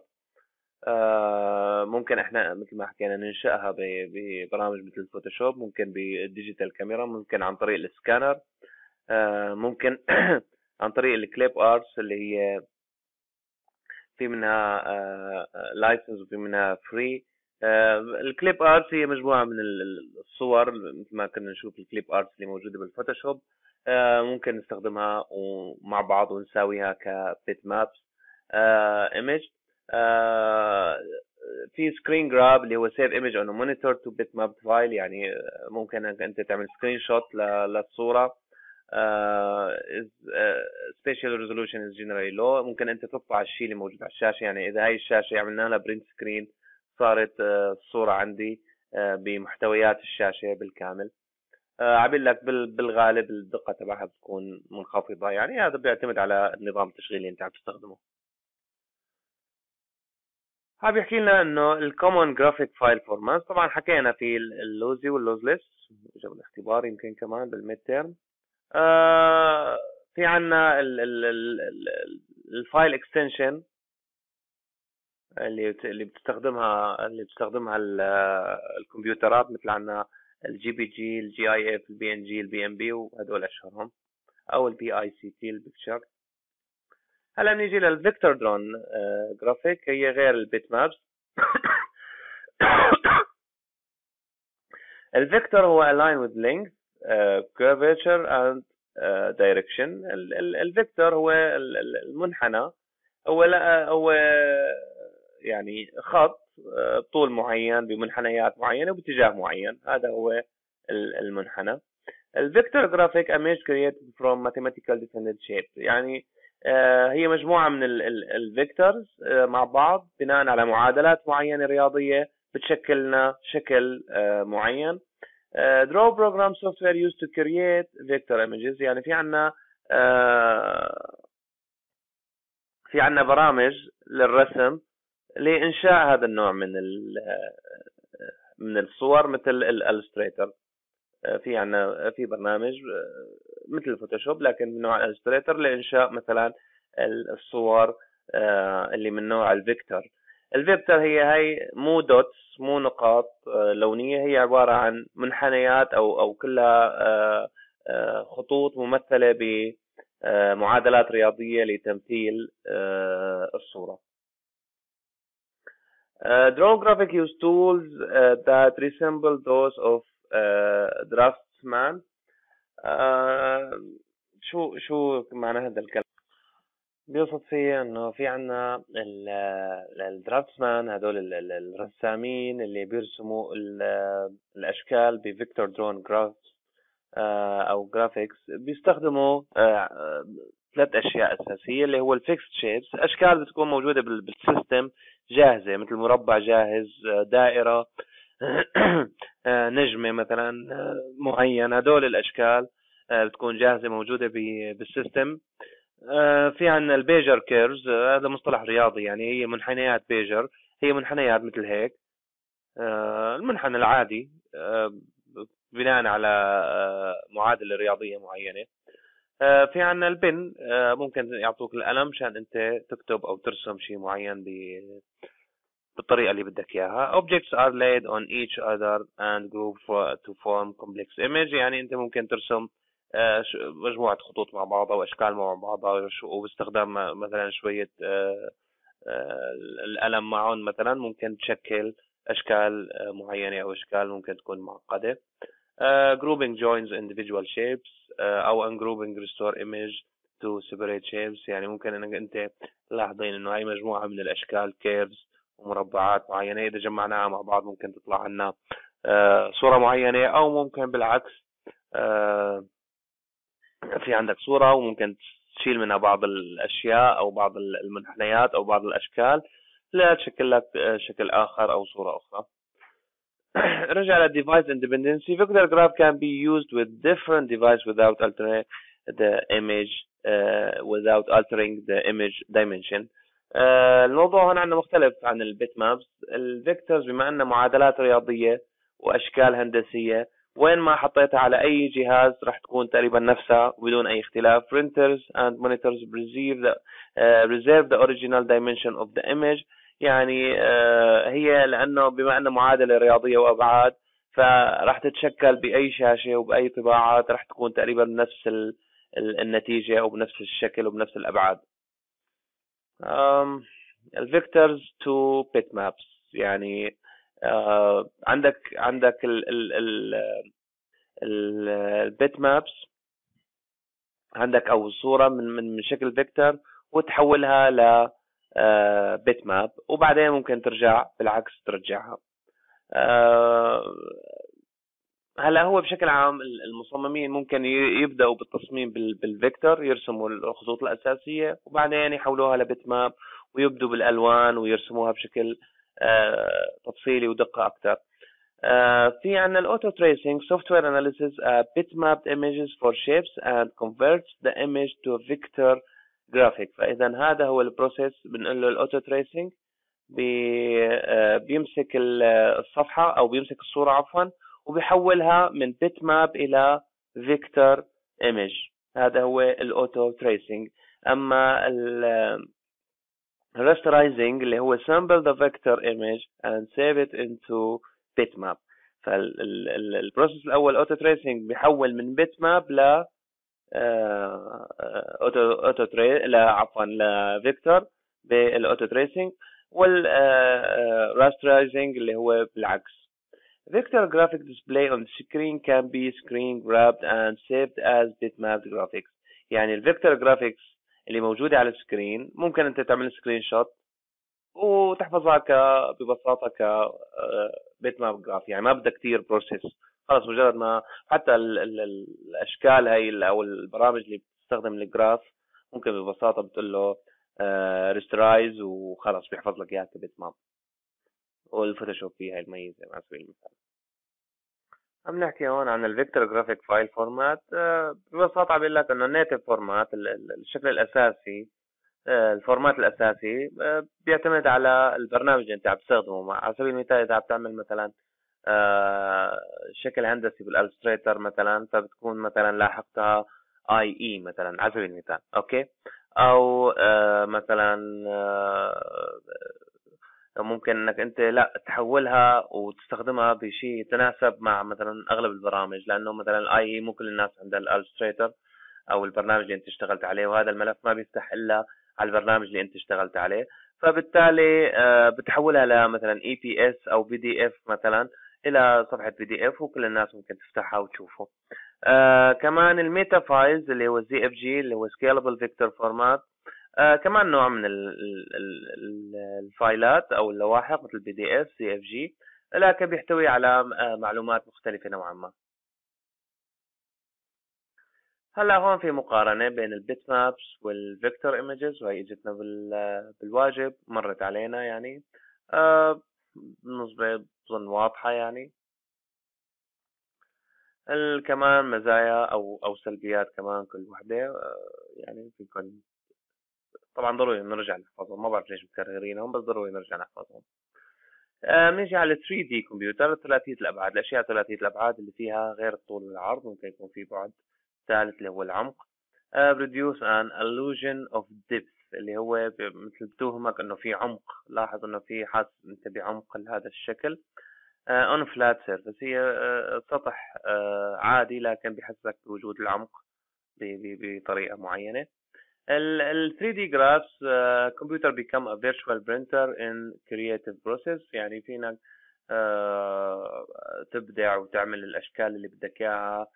ممكن احنا مثل ما حكينا ننشأها ببرامج مثل الفوتوشوب، ممكن بالديجيتال كاميرا، ممكن عن طريق السكانر، ممكن عن طريق الكليب ارتس اللي هي في منها لايسنس وفي منها فري. الكليب ارتس هي مجموعة من الصور مثل ما كنا نشوف الكليب ارتس اللي موجودة بالفوتوشوب، ممكن نستخدمها مع بعض ونساويها كبيت مابس ايمج. في سكرين جراب اللي هو سيف ايمج اون مونيتور تو بيت ماب فايل، يعني ممكن انت تعمل سكرين شوت للصورة. spatial resolution is generally low، ممكن انت تقطع الشيء اللي موجود على الشاشة، يعني اذا هاي الشاشة عملنا لها برنت سكرين صارت الصورة عندي بمحتويات الشاشة بالكامل. عبين لك بالغالب الدقة تبعها بتكون منخفضة، يعني هذا بيعتمد على النظام التشغيلي اللي انت عم تستخدمه. حاب يحكي لنا انه الكومون جرافيك فايل فورمات، طبعا حكينا في اللوزي واللوزلس، جاب الاختبار يمكن كمان بالميد تيرم. في عنا الفايل اكستنشن اللي بتستخدمها الكمبيوترات، مثل عنا الجي بي جي، الجي اي اف، البي ان جي، البي ام بي، وهدول اشهرهم، او البي اي سي تي البيكتشر. هلا نيجي للفيكتور درون جرافيك، هي غير البيت مابس. الفيكتور هو align with length, curvature and direction. الفيكتور هو المنحنى، هو يعني خط طول معين بمنحنيات معينة وباتجاه معين، هذا هو المنحنى. الفيكتور جرافيك image created from mathematical definite shape، يعني هي مجموعة من الفيكتورز مع بعض بناء على معادلات معينة رياضية بتشكل لنا شكل معين. draw program software used to create vector images، يعني في عنا برامج للرسم لإنشاء هذا النوع من الصور، مثل الالستريتر. في برنامج مثل الفوتوشوب لكن من نوع الالستريتر لإنشاء مثلا الصور اللي من نوع الفيكتور. الفيكتور هي مو دوتس، مو نقاط لونية، هي عبارة عن منحنيات أو كلها خطوط ممثلة بمعادلات رياضية لتمثيل الصورة. Drone graphic use tools that resemble those of draftsman. آه، شو معنى هذا الكلام؟ بيوصف فيه انه في عنا الدرافتسمان، هدول الرسامين اللي بيرسموا الاشكال بفيكتور درون جرافس او جرافيكس. بيستخدموا ثلاث اشياء اساسيه، اللي هو الفيكست شيبس، اشكال بتكون موجوده بالسيستم جاهزه، مثل مربع جاهز، دائره، نجمه مثلا معين. هدول الاشكال بتكون جاهزه موجوده بالسيستم. في عندنا البيجر كيرفز، هذا مصطلح رياضي، يعني هي منحنيات بيجر، هي منحنيات مثل هيك. المنحنى العادي بناء على معادلة رياضية معينة. في عندنا البن، ممكن يعطوك القلم مشان انت تكتب او ترسم شيء معين بالطريقة اللي بدك اياها. Objects are laid on each other and group to form complex image، يعني انت ممكن ترسم مجموعة خطوط مع بعضها واشكال مع بعضها، وباستخدام مثلا شوية القلم معهم مثلا ممكن تشكل اشكال معينة او اشكال ممكن تكون معقدة. grouping joins individual shapes او ungrouping restore image to separate shapes، يعني ممكن انك انت تلاحظين انه هاي مجموعة من الاشكال كيرفز ومربعات معينة، اذا جمعناها مع بعض ممكن تطلع لنا صورة معينة، او ممكن بالعكس في عندك صورة وممكن تشيل منها بعض الاشياء او بعض المنحنيات او بعض الاشكال لا تشكل لك شكل اخر او صورة اخرى. رجع على device independency. Vector graph can be used with different device without altering the image without altering the image dimension. الموضوع هون عندنا مختلف عن البيت مابس. الفيكتورز بما انها معادلات رياضية واشكال هندسية، وين ما حطيتها على اي جهاز راح تكون تقريبا نفسها بدون اي اختلاف. printers and monitors preserve the original dimension of the image. يعني هي لانه بما انه معادله رياضيه وابعاد، فراح تتشكل باي شاشه وباي طباعات راح تكون تقريبا نفس النتيجه او بنفس الشكل وبنفس الابعاد. الفيكتورز تو بيت مابس، يعني عندك البيت مابس، عندك او الصوره من شكل فيكتور وتحولها ل بيت ماب، وبعدين ممكن ترجع بالعكس ترجعها. هلا هو بشكل عام المصممين ممكن يبدأوا بالتصميم بالفيكتور، يرسموا الخطوط الأساسية وبعدين يحولوها لبيت ماب، ويبدوا بالألوان ويرسموها بشكل تفصيلي ودقة أكثر. في عندنا الأوتو تريسنج software analysis bitmapped images for shapes and converts the image to vector graphic. فإذا هذا هو البروسيس بنقول له الأوتو تريسنج. بيمسك الصفحة أو بيمسك الصورة عفوا، وبيحولها من بيت ماب إلى فيكتور ايمج. هذا هو الأوتو تريسنج. أما rasterizing اللي هو sample the vector image and save it into bitmap. فالبروسيس الأول أوتو تريسنج بيحول من bitmap ل اوتو تري لا عفوا لفيكتور بالاوتو تريسنج. والراسترايزنج اللي هو بالعكس. Vector graphic display on the screen can be screen grabbed and saved as bitmapped graphics. يعني الفيكتور جرافيكس اللي موجودة على السكرين ممكن انت تعمل سكرين شوت وتحفظها ببساطة ك بيت ماب جراف، يعني ما بدها كتير بروسيس. خلاص مجرد ما حتى الاشكال هاي او البرامج اللي بتستخدم الجراف ممكن ببساطة بتقول له ريسترايز وخلاص بيحفظ لك اياها كبيت ماب. والفوتوشوب فيها الميزة على سبيل المثال. عم نحكي هون عن الفيكتور جرافيك فايل فورمات. ببساطة عم بقول لك انه النيتف فورمات، الشكل الاساسي، الفورمات الاساسي بيعتمد على البرنامج اللي انت عم تستخدمه. على سبيل المثال اذا عم تعمل مثلا شكل هندسي بالالستريتر مثلا، فبتكون مثلا لاحقتها اي اي مثلا على سبيل المثال، اوكي. او مثلا ممكن انك انت لا تحولها وتستخدمها بشيء يتناسب مع مثلا اغلب البرامج، لانه مثلا الاي مو كل الناس عندها الالستريتر او البرنامج اللي انت اشتغلت عليه، وهذا الملف ما بيفتح الا على البرنامج اللي انت اشتغلت عليه. فبالتالي بتحولها لمثلا EPS او PDF مثلا الى صفحة PDF، وكل الناس ممكن تفتحها وتشوفه. كمان الميتا فايلز اللي هو ZFG اللي هو Scalable Vector Format، كمان نوع من الفايلات او اللواحق مثل PDF CFG، لكن بيحتوي على معلومات مختلفة نوعا ما. هلا هون في مقارنة بين البيت مابس والفيكتور ايمجز، وهي اجتنا بالواجب مرت علينا يعني. بالنسبة بظن واضحة يعني. كمان مزايا او سلبيات كمان كل وحدة، يعني فيكم طبعا ضروري نرجع نحفظهم، ما بعرف ليش مكررينهم بس ضروري نرجع نحفظهم. بنيجي على 3D كمبيوتر ثلاثية الأبعاد. الأشياء ثلاثية الأبعاد اللي فيها غير الطول والعرض، ممكن يكون في بعد ثالث اللي هو العمق. produce an illusion of depth اللي هو مثل بتوهمك انه في عمق. لاحظ انه في حاسس انت بعمق لهذا الشكل. on flat surface هي سطح عادي، لكن بيحسسك بوجود العمق بطريقة معينة. ال 3D graphs computer become a virtual printer in creative process، يعني فينك تبدع وتعمل الأشكال اللي بدك إياها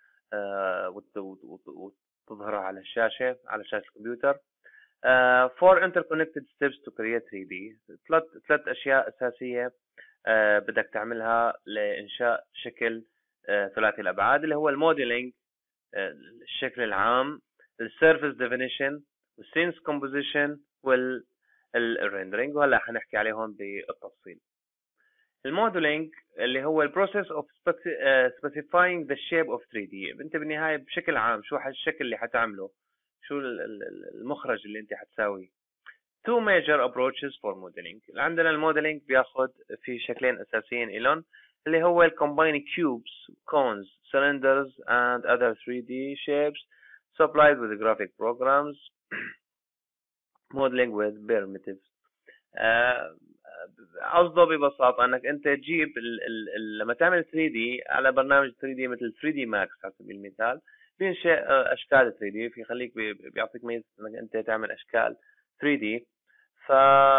وتظهرها على الشاشة، على شاشة الكمبيوتر. four interconnected steps to create 3D. ثلاث أشياء أساسية بدك تعملها لإنشاء شكل ثلاثي الأبعاد، اللي هو الموديلينج الشكل العام، السيرفيس ديفينيشن، والسينس كومبوزيشن، والريندرينج، وهلا حنحكي عليهم بالتفصيل. الموديلينج اللي هو البروسيس اوف specifying the shape of 3D. انت بالنهايه بشكل عام شو الشكل اللي حتعمله، شو المخرج اللي انت حتساويه. two major approaches for modeling. عندنا الموديلينج بياخد في شكلين اساسيين إلهم، اللي هو combine cubes, cones, cylinders and other 3D shapes supplied with graphic programs. modeling with primitives. قصده ببساطة انك انت تجيب لما تعمل 3D على برنامج 3D مثل 3D Max على سبيل المثال، بينشئ اشكال 3D، بيخليك بيعطيك ميزة انك انت تعمل اشكال 3D. ف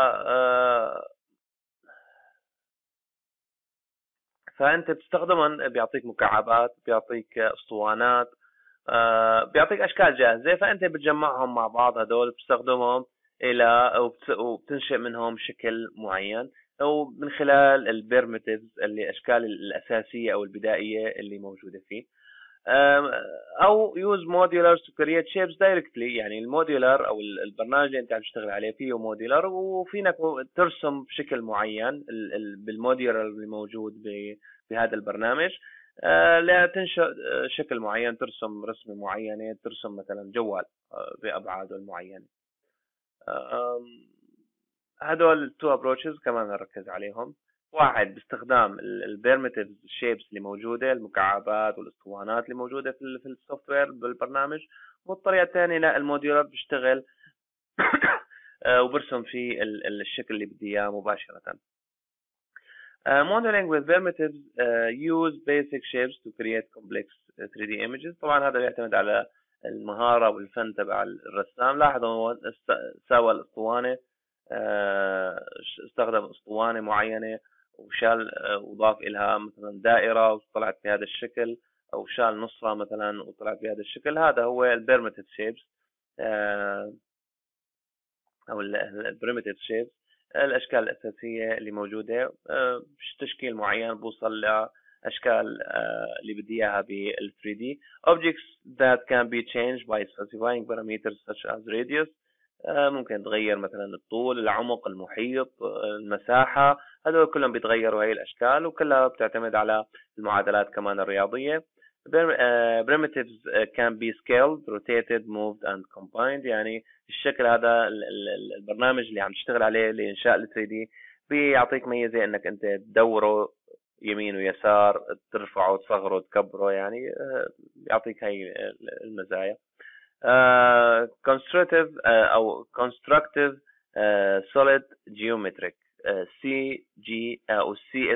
فانت بتستخدمهم، بيعطيك مكعبات، بيعطيك اسطوانات، بيعطيك اشكال جاهزه، فانت بتجمعهم مع بعض هدول بتستخدمهم الى وبتنشئ منهم شكل معين، ومن خلال البيرميتيفز اللي اشكال الاساسيه او البدائيه اللي موجوده فيه. او use modulars to create shapes directly. يعني الموديولار او البرنامج اللي انت عم تشتغل عليه فيه موديولار، وفينك ترسم بشكل معين بالموديولار اللي موجود بهذا البرنامج، لا تنشئ شكل معين، ترسم رسمة معينة، ترسم مثلا جوال بأبعاده المعينة. هدول التو ابروتشز كمان نركز عليهم. واحد باستخدام البيرميتيف شيبس اللي موجودة، المكعبات والاسطوانات اللي موجودة في السوفت وير بالبرنامج، والطريقة الثانية لا، الموديولر بيشتغل وبرسم فيه الشكل اللي بدي اياه مباشرة. modeling with primitives use basic shapes to create complex 3D images. طبعا هذا يعتمد على المهارة والفن تبع الرسام. لاحظوا سوى الاسطوانة، استخدم اسطوانة معينة وشال وضاف إلها مثلا دائرة وطلعت بهذا الشكل، أو شال نصها مثلا وطلعت بهذا الشكل. هذا هو البريميتيف شيبس أو البريميتيف شيبس، الأشكال الأساسية اللي موجودة بتشكيل معين بوصل لأشكال اللي بدي إياها بال 3D. objects that can be changed by specifying parameters such as radius. ممكن تغير مثلا الطول، العمق، المحيط، المساحة، هذول كلهم بيتغيروا هاي الأشكال، وكلها بتعتمد على المعادلات كمان الرياضية. primitives can be scaled, rotated, moved and combined. يعني الشكل هذا البرنامج اللي عم تشتغل عليه لإنشاء ال 3D بيعطيك ميزة انك انت تدوره يمين ويسار، ترفعه، تصغره، تكبره، يعني يعطيك هاي المزايا. constructive solid geometric CG أو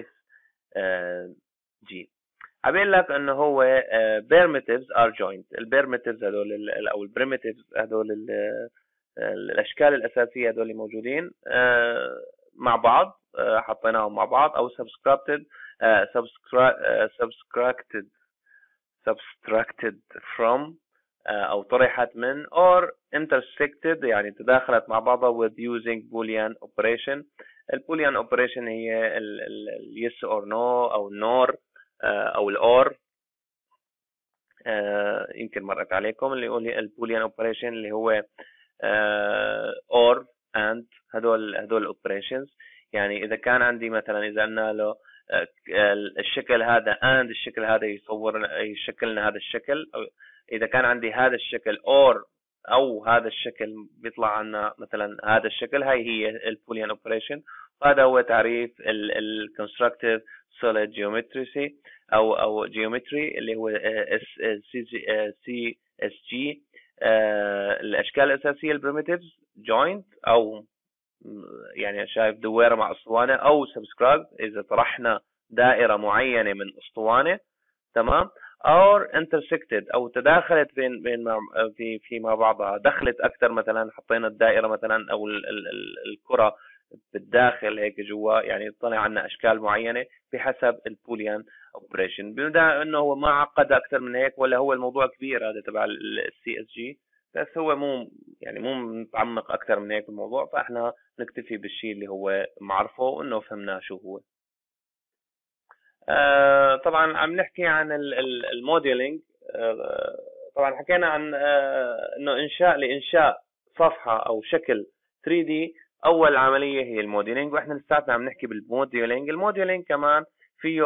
CSG. عبين لك انه هو primitives are joint. البرميتيفز هذول او البريميتيفز هذول الاشكال الاساسيه هذول اللي موجودين مع بعض، حطيناهم مع بعض، او subtracted subtracted subtracted from او طرحت من، or intersected يعني تداخلت مع بعضها with using boolean operation. البوليان اوبريشن هي ال yes or no او nor او الor. يمكن مرت عليكم اللي هو البوليان اوبريشن اللي هو or and هدول الاوبريشنز. يعني اذا كان عندي مثلا اذا قلنا له الشكل هذا and الشكل هذا يشكل لنا هذا الشكل، أو اذا كان عندي هذا الشكل or او هذا الشكل بيطلع عنا مثلا هذا الشكل، هي البوليان اوبريشن. هذا هو تعريف الكونستراكتيف سوليد جيومتري او جيومتري اللي هو CSG. الاشكال الاساسيه البريمتيفز joint او يعني شايف دويره مع اسطوانه، او سبسكرايب اذا طرحنا دائره معينه من اسطوانه، تمام، او intersected او تداخلت في مع بعضها، دخلت اكثر، مثلا حطينا الدائره مثلا او الكره بالداخل هيك جوا، يعني طلع عنا اشكال معينه بحسب البوليان اوبريشن. بما انه هو ما عقد اكثر من هيك، ولا هو الموضوع كبير هذا تبع السي اس جي، بس هو مو متعمق اكثر من هيك الموضوع، فاحنا نكتفي بالشيء اللي هو معرفه وانه فهمناه شو هو. طبعا عم نحكي عن الموديلينج. طبعا حكينا عن انه لانشاء صفحه او شكل 3D اول عمليه هي الموديلينج، واحنا لساتنا عم نحكي بالموديلينج. الموديلينج كمان فيه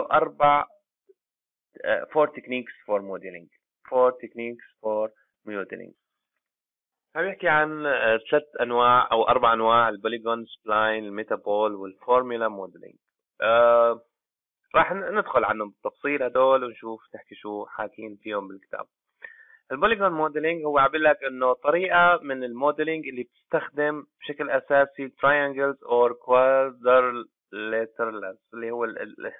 4 techniques for modeling. 4 techniques for modeling. عم نحكي عن 3 انواع او 4 انواع: البوليجون، سبلاين، الميتابول، والفورمولا موديلينج. راح ندخل عنهم بالتفصيل هدول ونشوف نحكي شو حاكين فيهم بالكتاب. البوليجون موديلينج هو عم لك انه طريقه من الموديلينج اللي بتستخدم بشكل اساسي triangles or quadrilaterals، اللي هو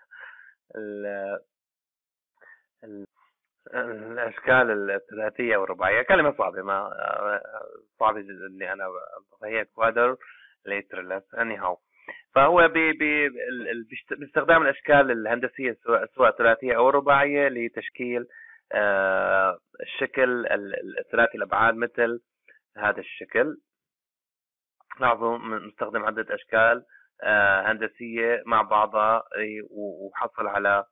الاشكال الثلاثيه والرباعيه. كلمه صعبه، ما صعبه اللي انا هي quadrilaterals anyhow. فهو باستخدام الاشكال الهندسيه سواء ثلاثيه او رباعيه لتشكيل الشكل الثلاثي الابعاد مثل هذا الشكل. لاحظوا نستخدم عده اشكال هندسيه مع بعضها وحصل على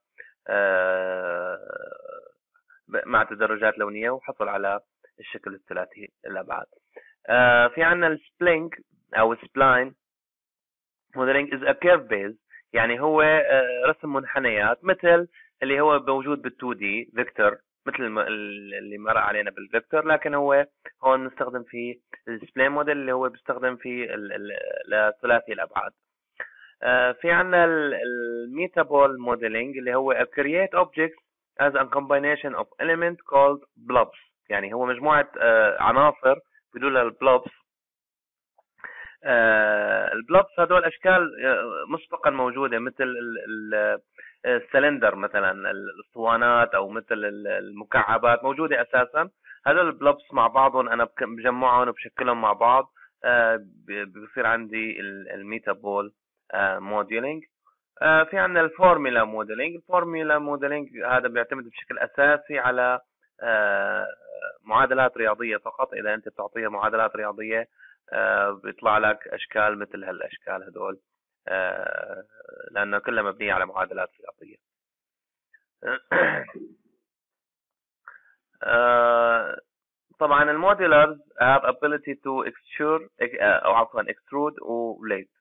مع تدرجات لونيه وحصل على الشكل الثلاثي الابعاد. في عندنا السبلينج او سبلاين modeling is a curve based، يعني هو رسم منحنيات مثل اللي هو موجود بال 2D فيكتور، مثل اللي مر علينا بالفيكتور، لكن هو هون نستخدم فيه السبلين موديل اللي هو بيستخدم فيه لثلاثي الابعاد. في عندنا الميتابول موديلينج اللي هو create objects as a combination of elements called blobs، يعني هو مجموعة عناصر بدون البلوبس. البلوبس هدول اشكال مسبقا موجوده مثل السلندر، مثلا الاسطوانات، او مثل المكعبات موجوده اساسا. هدول البلوبس مع بعضهم انا بجمعهم وبشكلهم مع بعض، بصير عندي الميتابول موديلينج. في عندنا الفورمولا موديلينج. الفورمولا موديلينج هذا بيعتمد بشكل اساسي على معادلات رياضيه فقط. اذا انت بتعطيها معادلات رياضيه بيطلع لك اشكال مثل هالاشكال هدول، لانه كلها مبنيه على معادلات رياضيه. طبعا الموديلرز have ability to extrude و lathe.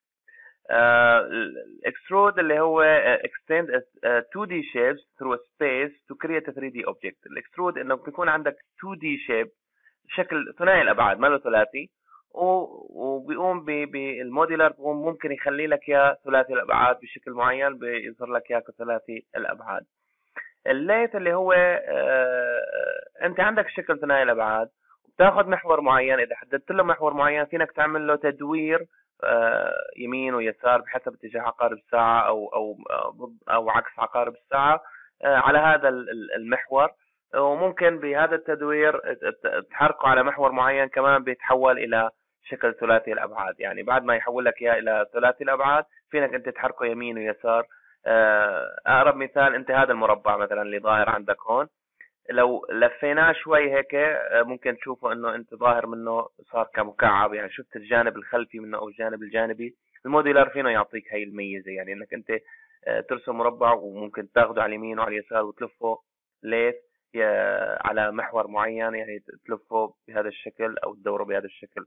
extrude اللي هو extend 2D shapes through a space to create a 3D object. الاكسترود انه بيكون عندك 2D shape، شكل ثنائي الابعاد ما له ثلاثي، وبيقوم بالموديلر ممكن يخلي لك اياه ثلاثي الابعاد بشكل معين، بيظهر لك اياه كثلاثي الابعاد. الليث اللي هو انت عندك شكل ثنائي الابعاد وبتاخذ محور معين، اذا حددت له محور معين فينك تعمل له تدوير يمين ويسار بحسب اتجاه عقارب الساعه او عكس عقارب الساعه على هذا المحور، وممكن بهذا التدوير تحركه على محور معين كمان بيتحول الى شكل ثلاثي الابعاد. يعني بعد ما يحول لك اياه الى ثلاثي الابعاد فينك انت تحركه يمين ويسار. اقرب مثال انت هذا المربع مثلا اللي ظاهر عندك هون، لو لفيناه شوي هيك ممكن تشوفه انه انت ظاهر منه صار كمكعب، يعني شفت الجانب الخلفي منه او الجانب الجانبي. الموديلر فينه يعطيك هاي الميزه، يعني انك انت ترسم مربع وممكن تاخده على اليمين وعلى اليسار وتلفه ليف على محور معين، يعني تلفه بهذا الشكل او تدوره بهذا الشكل.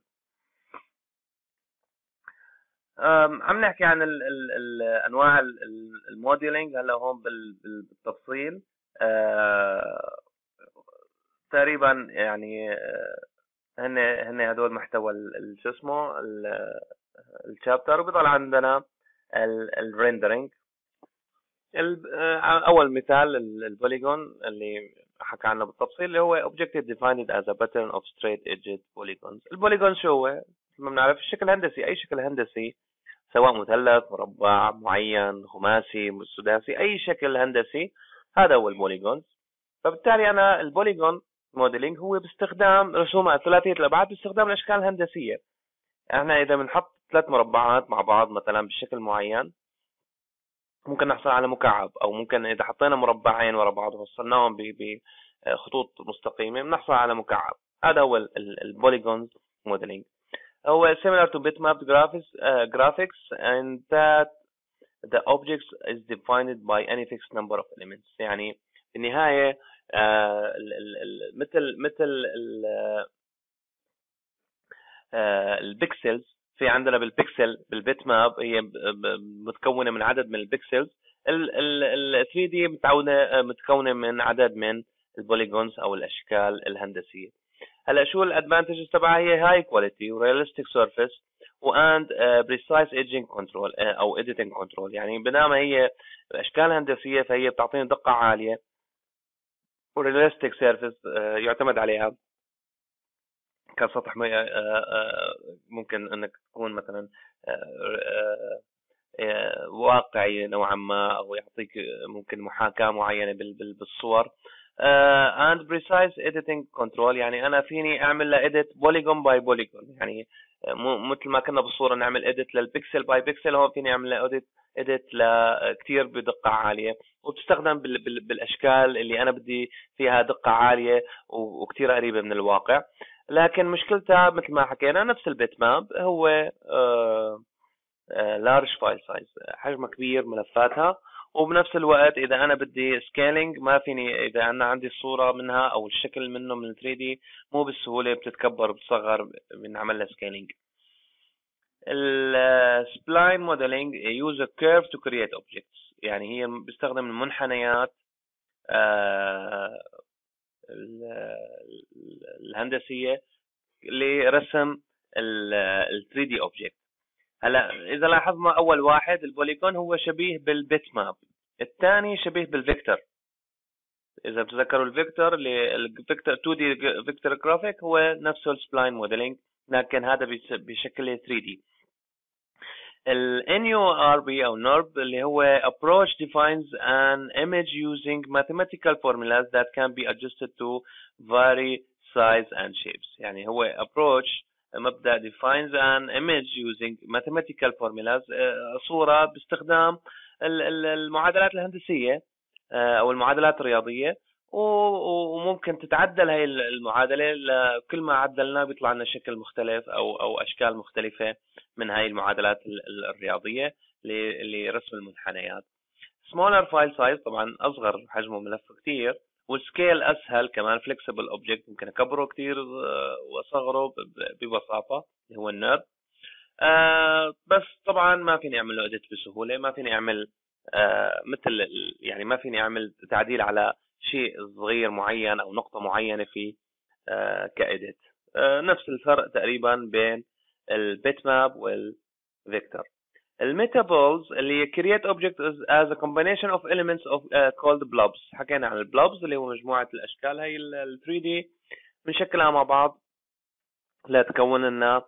عم نحكي عن انواع الموديلنج هلا هون بالتفصيل. تقريبا يعني هن هدول محتوى شو اسمه الشابتر. وبيضل عندنا الريندرينج. اول مثال البوليجون اللي حكى عنه بالتفصيل اللي هو objective defined as a pattern of straight edged polygons. البوليجون شو هو؟ مثل ما بنعرف الشكل الهندسي، اي شكل هندسي سواء مثلث، مربع معين، خماسي، سداسي، اي شكل هندسي هذا هو البوليجون. فبالتالي انا البوليجون موديلينج هو باستخدام رسومات ثلاثيه الابعاد باستخدام الاشكال الهندسيه. احنا اذا بنحط ثلاث مربعات مع بعض مثلا بشكل معين ممكن نحصل على مكعب، او ممكن اذا حطينا مربعين ورا بعض ووصلناهم بخطوط مستقيمه بنحصل على مكعب. هذا هو البوليجون موديلينج. هو similar to bitmap graphics and that the objects is defined by any fixed number of elements. يعني في النهاية مثل البكسلز، في عندنا بالبكسل بالبيت ماب هي متكونة من عدد من البكسلز. ال 3D متكونة من عدد من البوليجونز او الاشكال الهندسية. هلا شو الادفانتجز تبعها؟ هي هاي كواليتي وريالستيك سيرفيس واند بريسايز ايدجينج كنترول او اديتنج كنترول. يعني بينما هي اشكال هندسيه فهي بتعطيني دقه عاليه، وريالستيك سيرفيس يعتمد عليها كسطح ممكن انك تكون مثلا واقعي نوعا ما، او يعطيك ممكن محاكاه معينه بالصور. and precise editing control، يعني انا فيني اعمل له edit polygon by polygon. يعني مثل ما كنا بالصوره نعمل edit للبكسل باي بكسل، هون فيني اعمل له edit لكثير بدقه عاليه، وبتستخدم بالاشكال اللي انا بدي فيها دقه عاليه وكثير قريبه من الواقع. لكن مشكلتها مثل ما حكينا نفس البيت ماب، هو لارج فايل سايز، حجمها كبير ملفاتها. وبنفس الوقت اذا انا بدي سكيلينج ما فيني، اذا انا عندي الصوره منها او الشكل منه من 3D مو بالسهوله بتتكبر وبتصغر بنعمل لها سكيلينج. السبلاين موديلينج يوز ا كيرف تو كرييت اوبجكتس، يعني هي بيستخدم المنحنيات الهندسيه لرسم ال 3D اوبجكت. هلا اذا لاحظنا اول واحد البوليجون هو شبيه بالبيت ماب، الثاني شبيه بالفيكتور. اذا بتذكروا الفيكتور الفيكتور 2 دي فيكتور جرافيك هو نفسه السبلاين موديلينج، لكن هذا بشكل 3D. ال NURB او NURB اللي هو approach defines an image using mathematical formulas that can be adjusted to vary size and shapes. يعني هو approach مبدأ defines an image using mathematical formulas، صورة باستخدام المعادلات الهندسية او المعادلات الرياضية، وممكن تتعدل هاي المعادلة. كل ما عدلناه بيطلع لنا شكل مختلف او اشكال مختلفة من هاي المعادلات الرياضية لرسم المنحنيات. smaller file size طبعا اصغر حجمه ملف كتير، والسكيل اسهل كمان. flexible object ممكن اكبره كتير واصغره ببساطة اللي هو النيرد. بس طبعا ما فيني اعمل له اديت بسهولة، ما فيني اعمل مثل يعني ما فيني اعمل تعديل على شيء صغير معين او نقطة معينة في كإديت. نفس الفرق تقريبا بين البيت ماب والفيكتور. الميتابولز اللي create objects as a combination of elements of called blobs. حكينا عن البلوبز اللي هو مجموعة الاشكال هاي ال 3D بنشكلها مع بعض لتكون لنا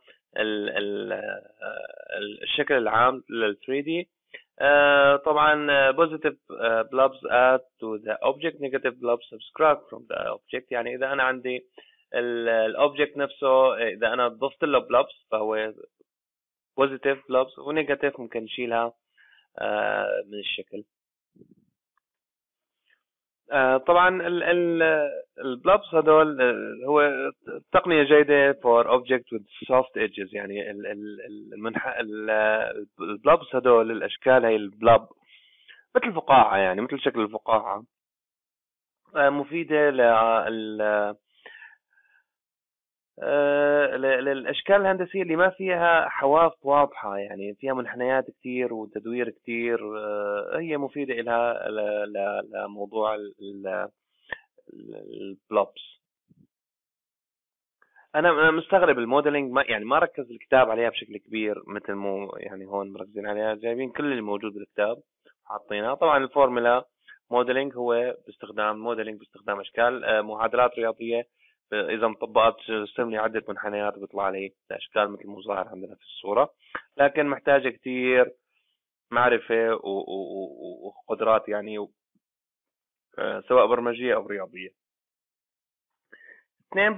الشكل العام لل 3D. طبعا positive blobs add to the object, negative blobs subtract from the object. يعني اذا انا عندي الاوبجكت نفسه اذا انا ضفت له بلوبس فهو بوزيتيف بلوبس، ونيجاتيف ممكن نشيلها من الشكل. طبعا البلوبس هذول هو تقنية جيدة for object with soft edges، يعني البلوبس هذول الاشكال، هي البلوب مثل فقاعة، يعني مثل شكل الفقاعة، مفيدة للاشكال الهندسية اللي ما فيها حواف واضحة، يعني فيها منحنيات كتير وتدوير كتير. هي مفيدة لها لموضوع البلوبس. انا مستغرب الموديلنج، ما يعني ما ركز الكتاب عليها بشكل كبير مثل مو يعني هون مركزين عليها، جايبين كل اللي موجود بالكتاب حاطينها. طبعا الفورمولا موديلنج هو باستخدام اشكال معادلات رياضيه، اذا مطبقات ترسم لي عده منحنيات بيطلع لي الاشكال مثل ما ظاهر عندنا في الصوره، لكن محتاجه كتير معرفه وقدرات، يعني سواء برمجيه او رياضيه. اثنين،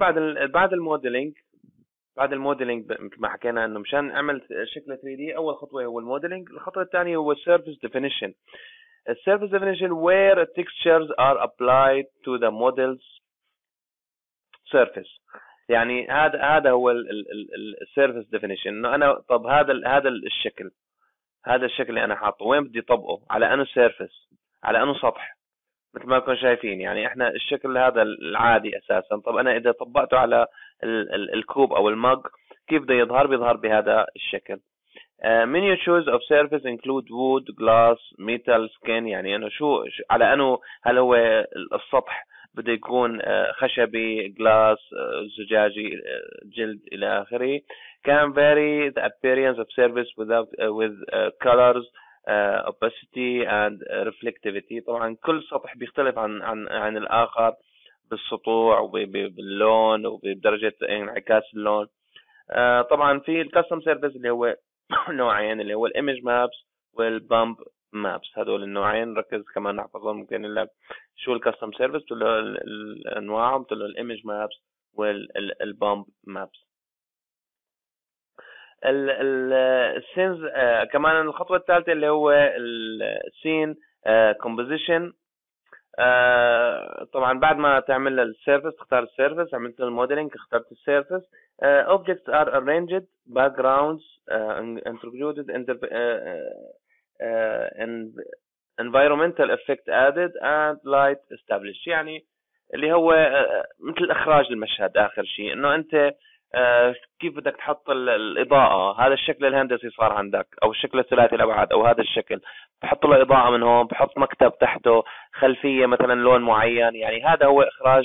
بعد الموديلنج مثل ما حكينا انه مشان نعمل شكل 3 دي، اول خطوه هو الموديلنج. الخطوه الثانيه هو السيرفيس ديفينيشن. السيرفيس ديفينيشن where textures are applied to the model's surface. يعني هذا هو السيرفيس ديفينيشن، انه انا طب هذا الشكل، هذا الشكل اللي انا حاطه وين بدي طبقه، على انه سيرفيس، على انه سطح. مثل ما كنا شايفين يعني احنا الشكل هذا العادي اساسا، طب انا اذا طبقته على الكوب او المج كيف بده يظهر؟ بيظهر بهذا الشكل. many choices of surface include wood, glass, metal, skin. يعني انه شو على انه هل هو السطح بده يكون خشبي، جلاس، زجاجي، جلد الى اخره. can vary the appearance of surface with colors, opacity and reflectivity. طبعا كل سطح بيختلف عن الاخر بالسطوع وباللون وبدرجة انعكاس اللون. طبعا في الكاستم سيرفيس اللي هو نوعين، اللي هو الايمج مابس والبامب مابس. هذول النوعين ركز كمان نحفظهم. ممكن لك شو الكاستم سيرفيس، تقول له انواعهم، تقول له الايمج مابس والبامب مابس. السينز كمان الخطوه الثالثه اللي هو السين كومبوزيشن. طبعا بعد ما تعمل السيرفيس، تختار السيرفيس، عملت الموديلنج، اخترت السيرفيس. objects are arranged, backgrounds introduced, environmental effect added and light established. يعني اللي هو مثل اخراج المشهد. اخر شيء انه انت كيف بدك تحط الاضاءة. هذا الشكل الهندسي صار عندك، او الشكل الثلاثي الابعاد، او هذا الشكل بحط له اضاءة من هون، بحط مكتب تحته، خلفية مثلا لون معين. يعني هذا هو اخراج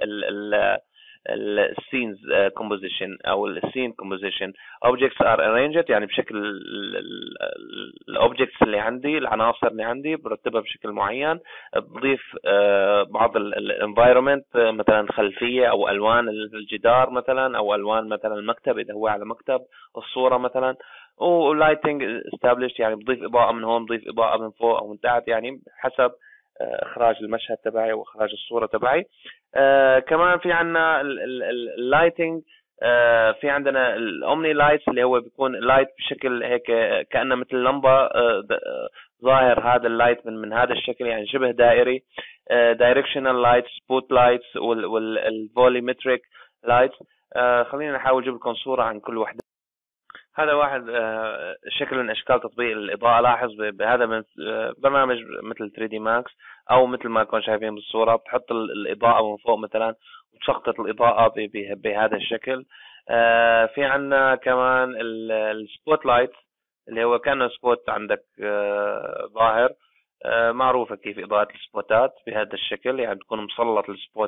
السينز كومبوزيشن او السين كومبوزيشن. objects are arranged يعني بشكل الاوبجكتس اللي عندي، العناصر اللي عندي برتبها بشكل معين. بضيف بعض الانفايرمنت، مثلا خلفيه او الوان الجدار مثلا، او الوان مثلا المكتب اذا هو على مكتب، الصوره مثلا. ولايتنج استابليش يعني بضيف اضاءه من هون، بضيف اضاءه من فوق او من تحت، يعني حسب اخراج المشهد تبعي واخراج الصوره تبعي. كمان في عندنا اللايتنج. في عندنا الاومني لايتس اللي هو بيكون لايت بشكل هيك كأنه مثل لمبة. ظاهر هذا اللايت من هذا الشكل، يعني شبه دائري. دايركشنال لايتس، سبوت لايتس، والفوليمتريك لايتس. خلينا نحاول نجيب لكم صورة عن كل وحدة. هذا واحد شكل من اشكال تطبيق الاضاءه. لاحظ بهذا من برنامج مثل 3 دي ماكس، او مثل ما كنتم شايفين بالصوره، بتحط الاضاءه من فوق مثلا وتسقط الاضاءه بهذا الشكل. في عندنا كمان السبوت لايت اللي هو كانه سبوت عندك ظاهر. معروفه كيف اضاءه السبوتات بهذا الشكل، يعني تكون مسلط السبوت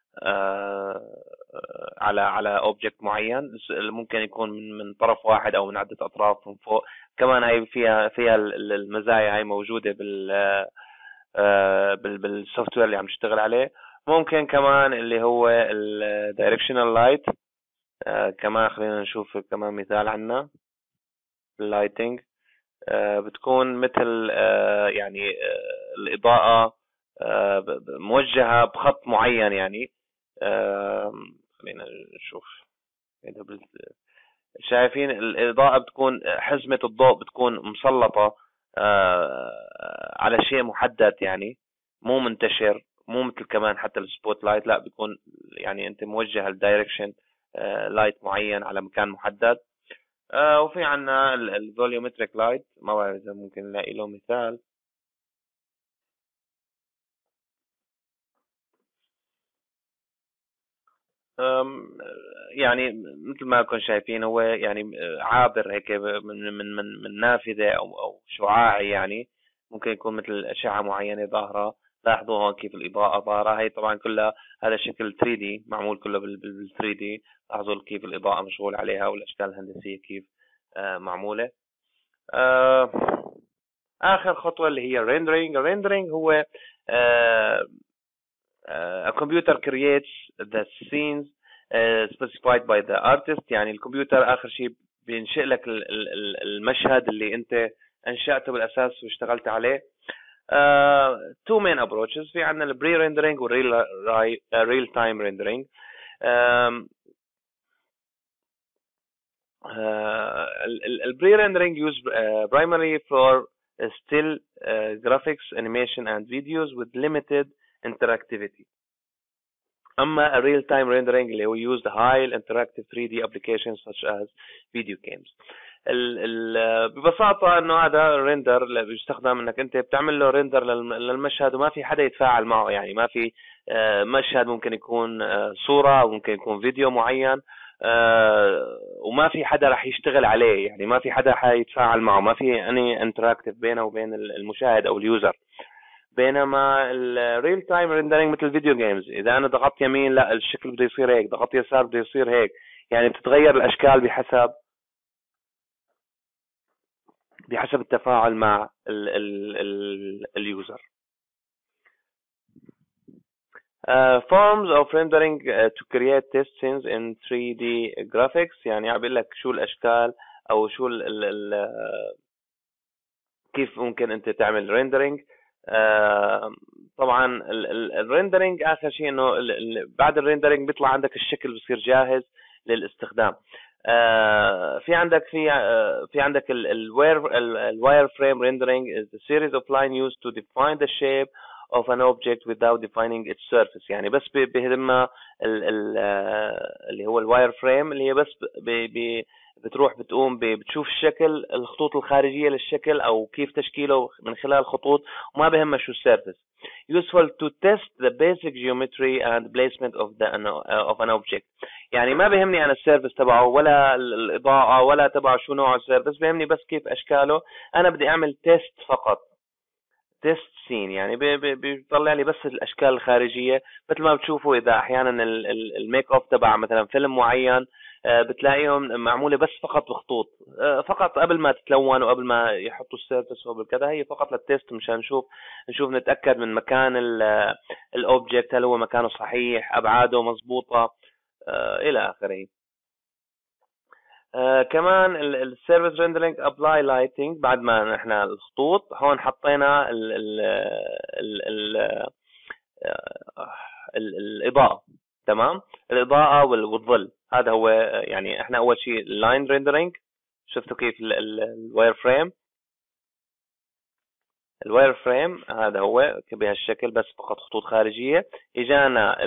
على اوبجكت معين. ممكن يكون من طرف واحد او من عده اطراف من فوق. كمان هي فيها المزايا هاي موجوده بالسوفت وير اللي عم نشتغل عليه. ممكن كمان اللي هو الدايركشنال لايت. كمان خلينا نشوف كمان مثال عنه. اللايتنج بتكون مثل يعني الاضاءه موجهه بخط معين. يعني خلينا نشوف إذا شايفين الإضاءة بتكون حزمة الضوء بتكون مسلطة على شيء محدد، يعني مو منتشر، مو مثل كمان حتى السبوت لايت، لا بيكون يعني انت موجه الدايركشن لايت معين على مكان محدد. وفي عنا الفوليومتريك لايت، ما بعرف اذا ممكن نلاقي له مثال. يعني مثل ما كنتم شايفين هو يعني عابر هيك من نافذة او شعاعي، يعني ممكن يكون مثل أشعة معينة ظاهرة. لاحظوا هون كيف الإضاءة ظاهرة، هي طبعا كلها هذا شكل 3D معمول كله بال 3D. لاحظوا كيف الإضاءة مشغول عليها والأشكال الهندسية كيف معمولة. آه، آخر خطوة اللي هي الريندرينج هو a computer creates the scenes specified by the artist. يعني الكمبيوتر آخر شيء بينشئ لك المشهد اللي أنت أنشأته بالأساس واشتغلت عليه. two main approaches، في عندنا البري ريندرينج والريل real time rendering. البري ريندرينج used primarily for still graphics, animation and videos with limited interactivity. اما الريل تايم ريندرينج اللي هو used high interactive 3D applications such as video games. ببساطة انه هذا الريندر اللي بيستخدم انك انت بتعمل له ريندر للمشهد وما في حدا يتفاعل معه، يعني ما في مشهد ممكن يكون صورة او ممكن يكون فيديو معين، وما في حدا راح يشتغل عليه، يعني ما في حدا حيتفاعل معه، ما في اني انتراكتيف بينه وبين المشاهد او اليوزر. بينما الريل تايم ريندرينج مثل الفيديو جيمز، اذا انا ضغطت يمين لا الشكل بده يصير هيك، ضغطت يسار بده يصير هيك، يعني بتتغير الاشكال بحسب التفاعل مع اليوزر. forms of rendering to create test scenes in 3D graphics. يعني عم بقول لك شو الاشكال او شو كيف ممكن انت تعمل ريندرينج. طبعا الريندرينج اخر شيء انه بعد الريندرينج بيطلع عندك الشكل بصير جاهز للاستخدام. في عندك الواير فريم rendering is the series of line used to define the shape of an object without defining its surface. يعني بس بهمها اللي هو الواير فريم، اللي هي بس بتروح بتقوم بتشوف الشكل، الخطوط الخارجية للشكل او كيف تشكيله من خلال خطوط، وما بهمها شو السيرفس. useful to test the basic geometry and placement of an object. يعني ما بهمني انا السيرفس تبعه ولا الاضاءة ولا تبعه شو نوع السيرفس، بهمني بس كيف اشكاله. انا بدي اعمل تيست فقط، تيست سين، يعني بيطلع لي بس الاشكال الخارجيه. مثل ما بتشوفوا اذا احيانا الميك اوف تبع مثلا فيلم معين بتلاقيهم معموله بس فقط بخطوط، فقط قبل ما تتلون وقبل ما يحطوا السيرفس وقبل كذا، هي فقط للتيست مشان نشوف نتاكد من مكان الاوبجكت، هل هو مكانه صحيح، ابعاده مضبوطه الى اخره. كمان السيرفيس ريندرينج ابلاي لايتنج، بعد ما نحن الخطوط هون حطينا الاضاءه. تمام، الاضاءه والظل، هذا هو. يعني احنا اول شيء اللاين ريندرينج، شفتوا كيف الواير فريم هذا هو بهالشكل، بس فقط خطوط خارجيه. اجانا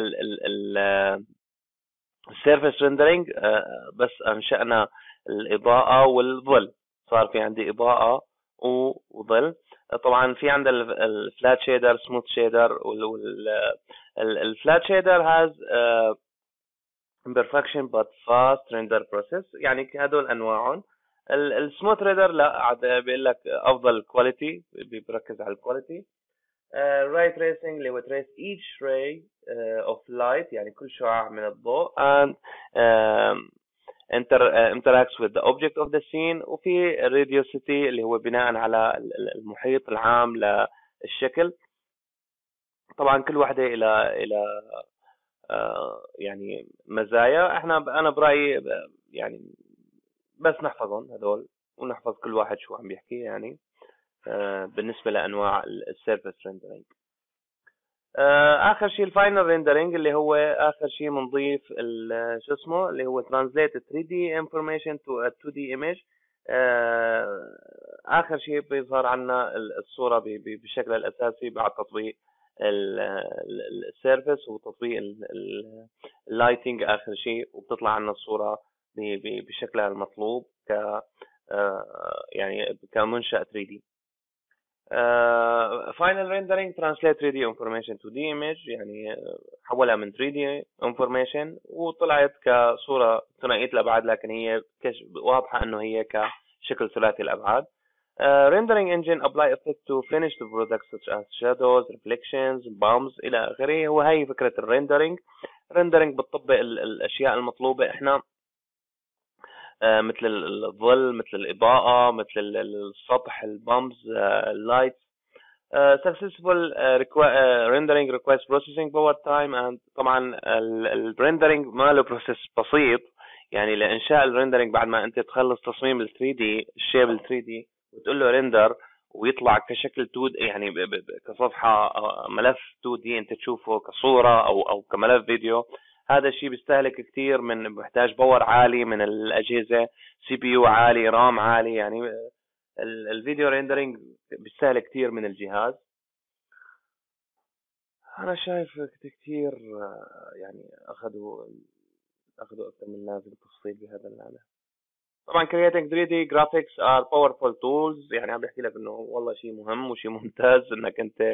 السيرفيس ريندرينج، بس انشأنا الإضاءة والظل، صار في عندي إضاءة وظل. طبعا في عندنا الفلات شيدر، سموث شيدر. الفلات شيدر has imperfection but fast render process، يعني هذول انواعهم. السموث ريدر لا، عاد بيقول لك افضل كواليتي، بيركز على الكواليتي. ray tracing اللي هو trace each ray of light، يعني كل شعاع من الضوء، and interacts with the object of the scene. وفي radiosity اللي هو بناء على المحيط العام للشكل. طبعا كل واحدة إلى يعني مزايا. أنا برأيي يعني بس نحفظهم هذول، ونحفظ كل واحد شو عم بيحكي يعني بالنسبة لأنواع السيرفيس ريندرينج. اخر شيء الفاينل ريندرنج، اللي هو اخر شيء بنضيف شو اسمه، اللي هو translate 3D information to a 2D image. اخر شيء بيظهر عنا الصورة بشكلها الاساسي بعد تطبيق السيرفيس وتطبيق اللايتنج اخر شيء، وبتطلع عنا الصورة بشكلها المطلوب ك يعني كمنشأ 3D. final rendering translate 3D information to D image، يعني حولها من 3D information وطلعت كصورة ثنائية الأبعاد، لكن هي واضحة إنه هي كشكل ثلاثي الأبعاد. rendering engine apply effect to finish the product such as shadows, reflections, bumps إلى آخره. وهي فكرة الريندرينج. rendering بتطبق الأشياء المطلوبة إحنا، مثل الظل، مثل الإضاءة، مثل السطح، البامبز، اللايت. successful rendering requires processing power time. and طبعا الريندرينج ما له بروسيس بسيط، يعني لإنشاء الريندرينج بعد ما أنت تخلص تصميم ال 3D الشيب ال 3D وتقول له ريندر ويطلع كشكل 2D، يعني كصفحة ملف 2D أنت تشوفه كصورة أو كملف فيديو. هذا الشيء بيستهلك كثير بيحتاج باور عالي من الأجهزة، سي بي يو عالي، رام عالي. يعني الفيديو ريندرينج بيستهلك كثير من الجهاز. انا شايف كثير يعني اخذوا اكثر من لازم تفصيل بهذا المعنى. طبعا creating 3D graphics are powerful tools، يعني عم بحكي لك انه والله شيء مهم وشيء ممتاز انك انت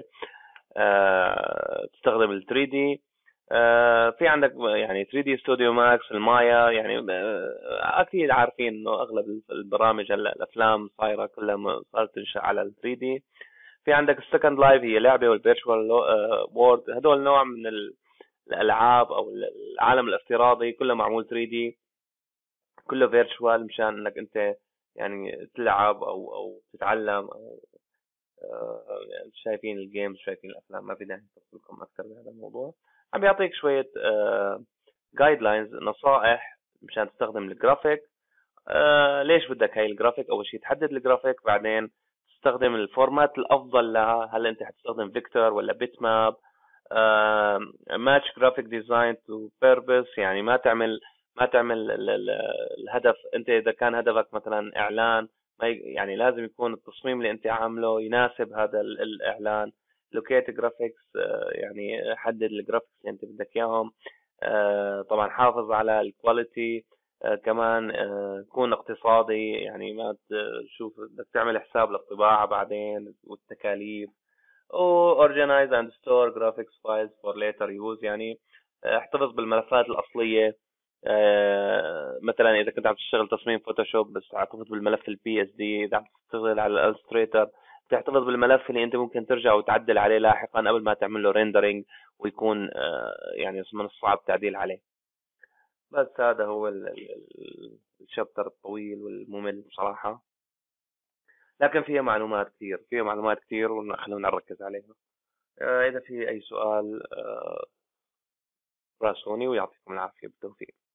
تستخدم ال 3D. في عندك يعني 3D Studio Max، المايا، يعني اكيد عارفين انه اغلب البرامج هلا الافلام صايره كلها صارت تنشأ على ال 3D. في عندك السكند لايف هي لعبه، والفيرتشوال وورد هدول نوع من الالعاب او العالم الافتراضي كله معمول 3D، كله فيرتشوال مشان انك انت يعني تلعب او تتعلم او يعني شايفين الجيمز، شايفين الافلام. ما في داعي نفصل لكم اكثر بهذا الموضوع. عم بيعطيك شويه جايد لاينز، نصائح مشان تستخدم الجرافيك. ليش بدك هاي الجرافيك؟ اول شيء تحدد الجرافيك، بعدين تستخدم الفورمات الافضل لها. هل انت حتستخدم فيكتور ولا بيت ماب؟ ماتش جرافيك ديزاين تو بيربس، يعني ما تعمل الهدف. انت اذا كان هدفك مثلا اعلان، ما يعني لازم يكون التصميم اللي انت عامله يناسب هذا الاعلان. لوكيت جرافيكس، يعني حدد الجرافيكس اللي انت بدك اياهم. طبعا حافظ على الكواليتي. كمان كون اقتصادي، يعني ما تشوف بدك تعمل حساب للطباعة بعدين والتكاليف. و organize and store graphics files for later use، يعني احتفظ بالملفات الأصلية. مثلا إذا كنت عم تشتغل تصميم فوتوشوب بس احتفظ بالملف البي اس دي. إذا عم تشتغل على الالستريتر تحتفظ بالملف اللي أنت ممكن ترجع وتعدل عليه لاحقا قبل ما تعمل له rendering ويكون يعني من الصعب التعديل عليه. بس هذا هو الشابتر الطويل والممل بصراحة، لكن فيها معلومات كثير وخلونا نركز عليها. إذا في أي سؤال راسوني، ويعطيكم العافية بالتوفيق.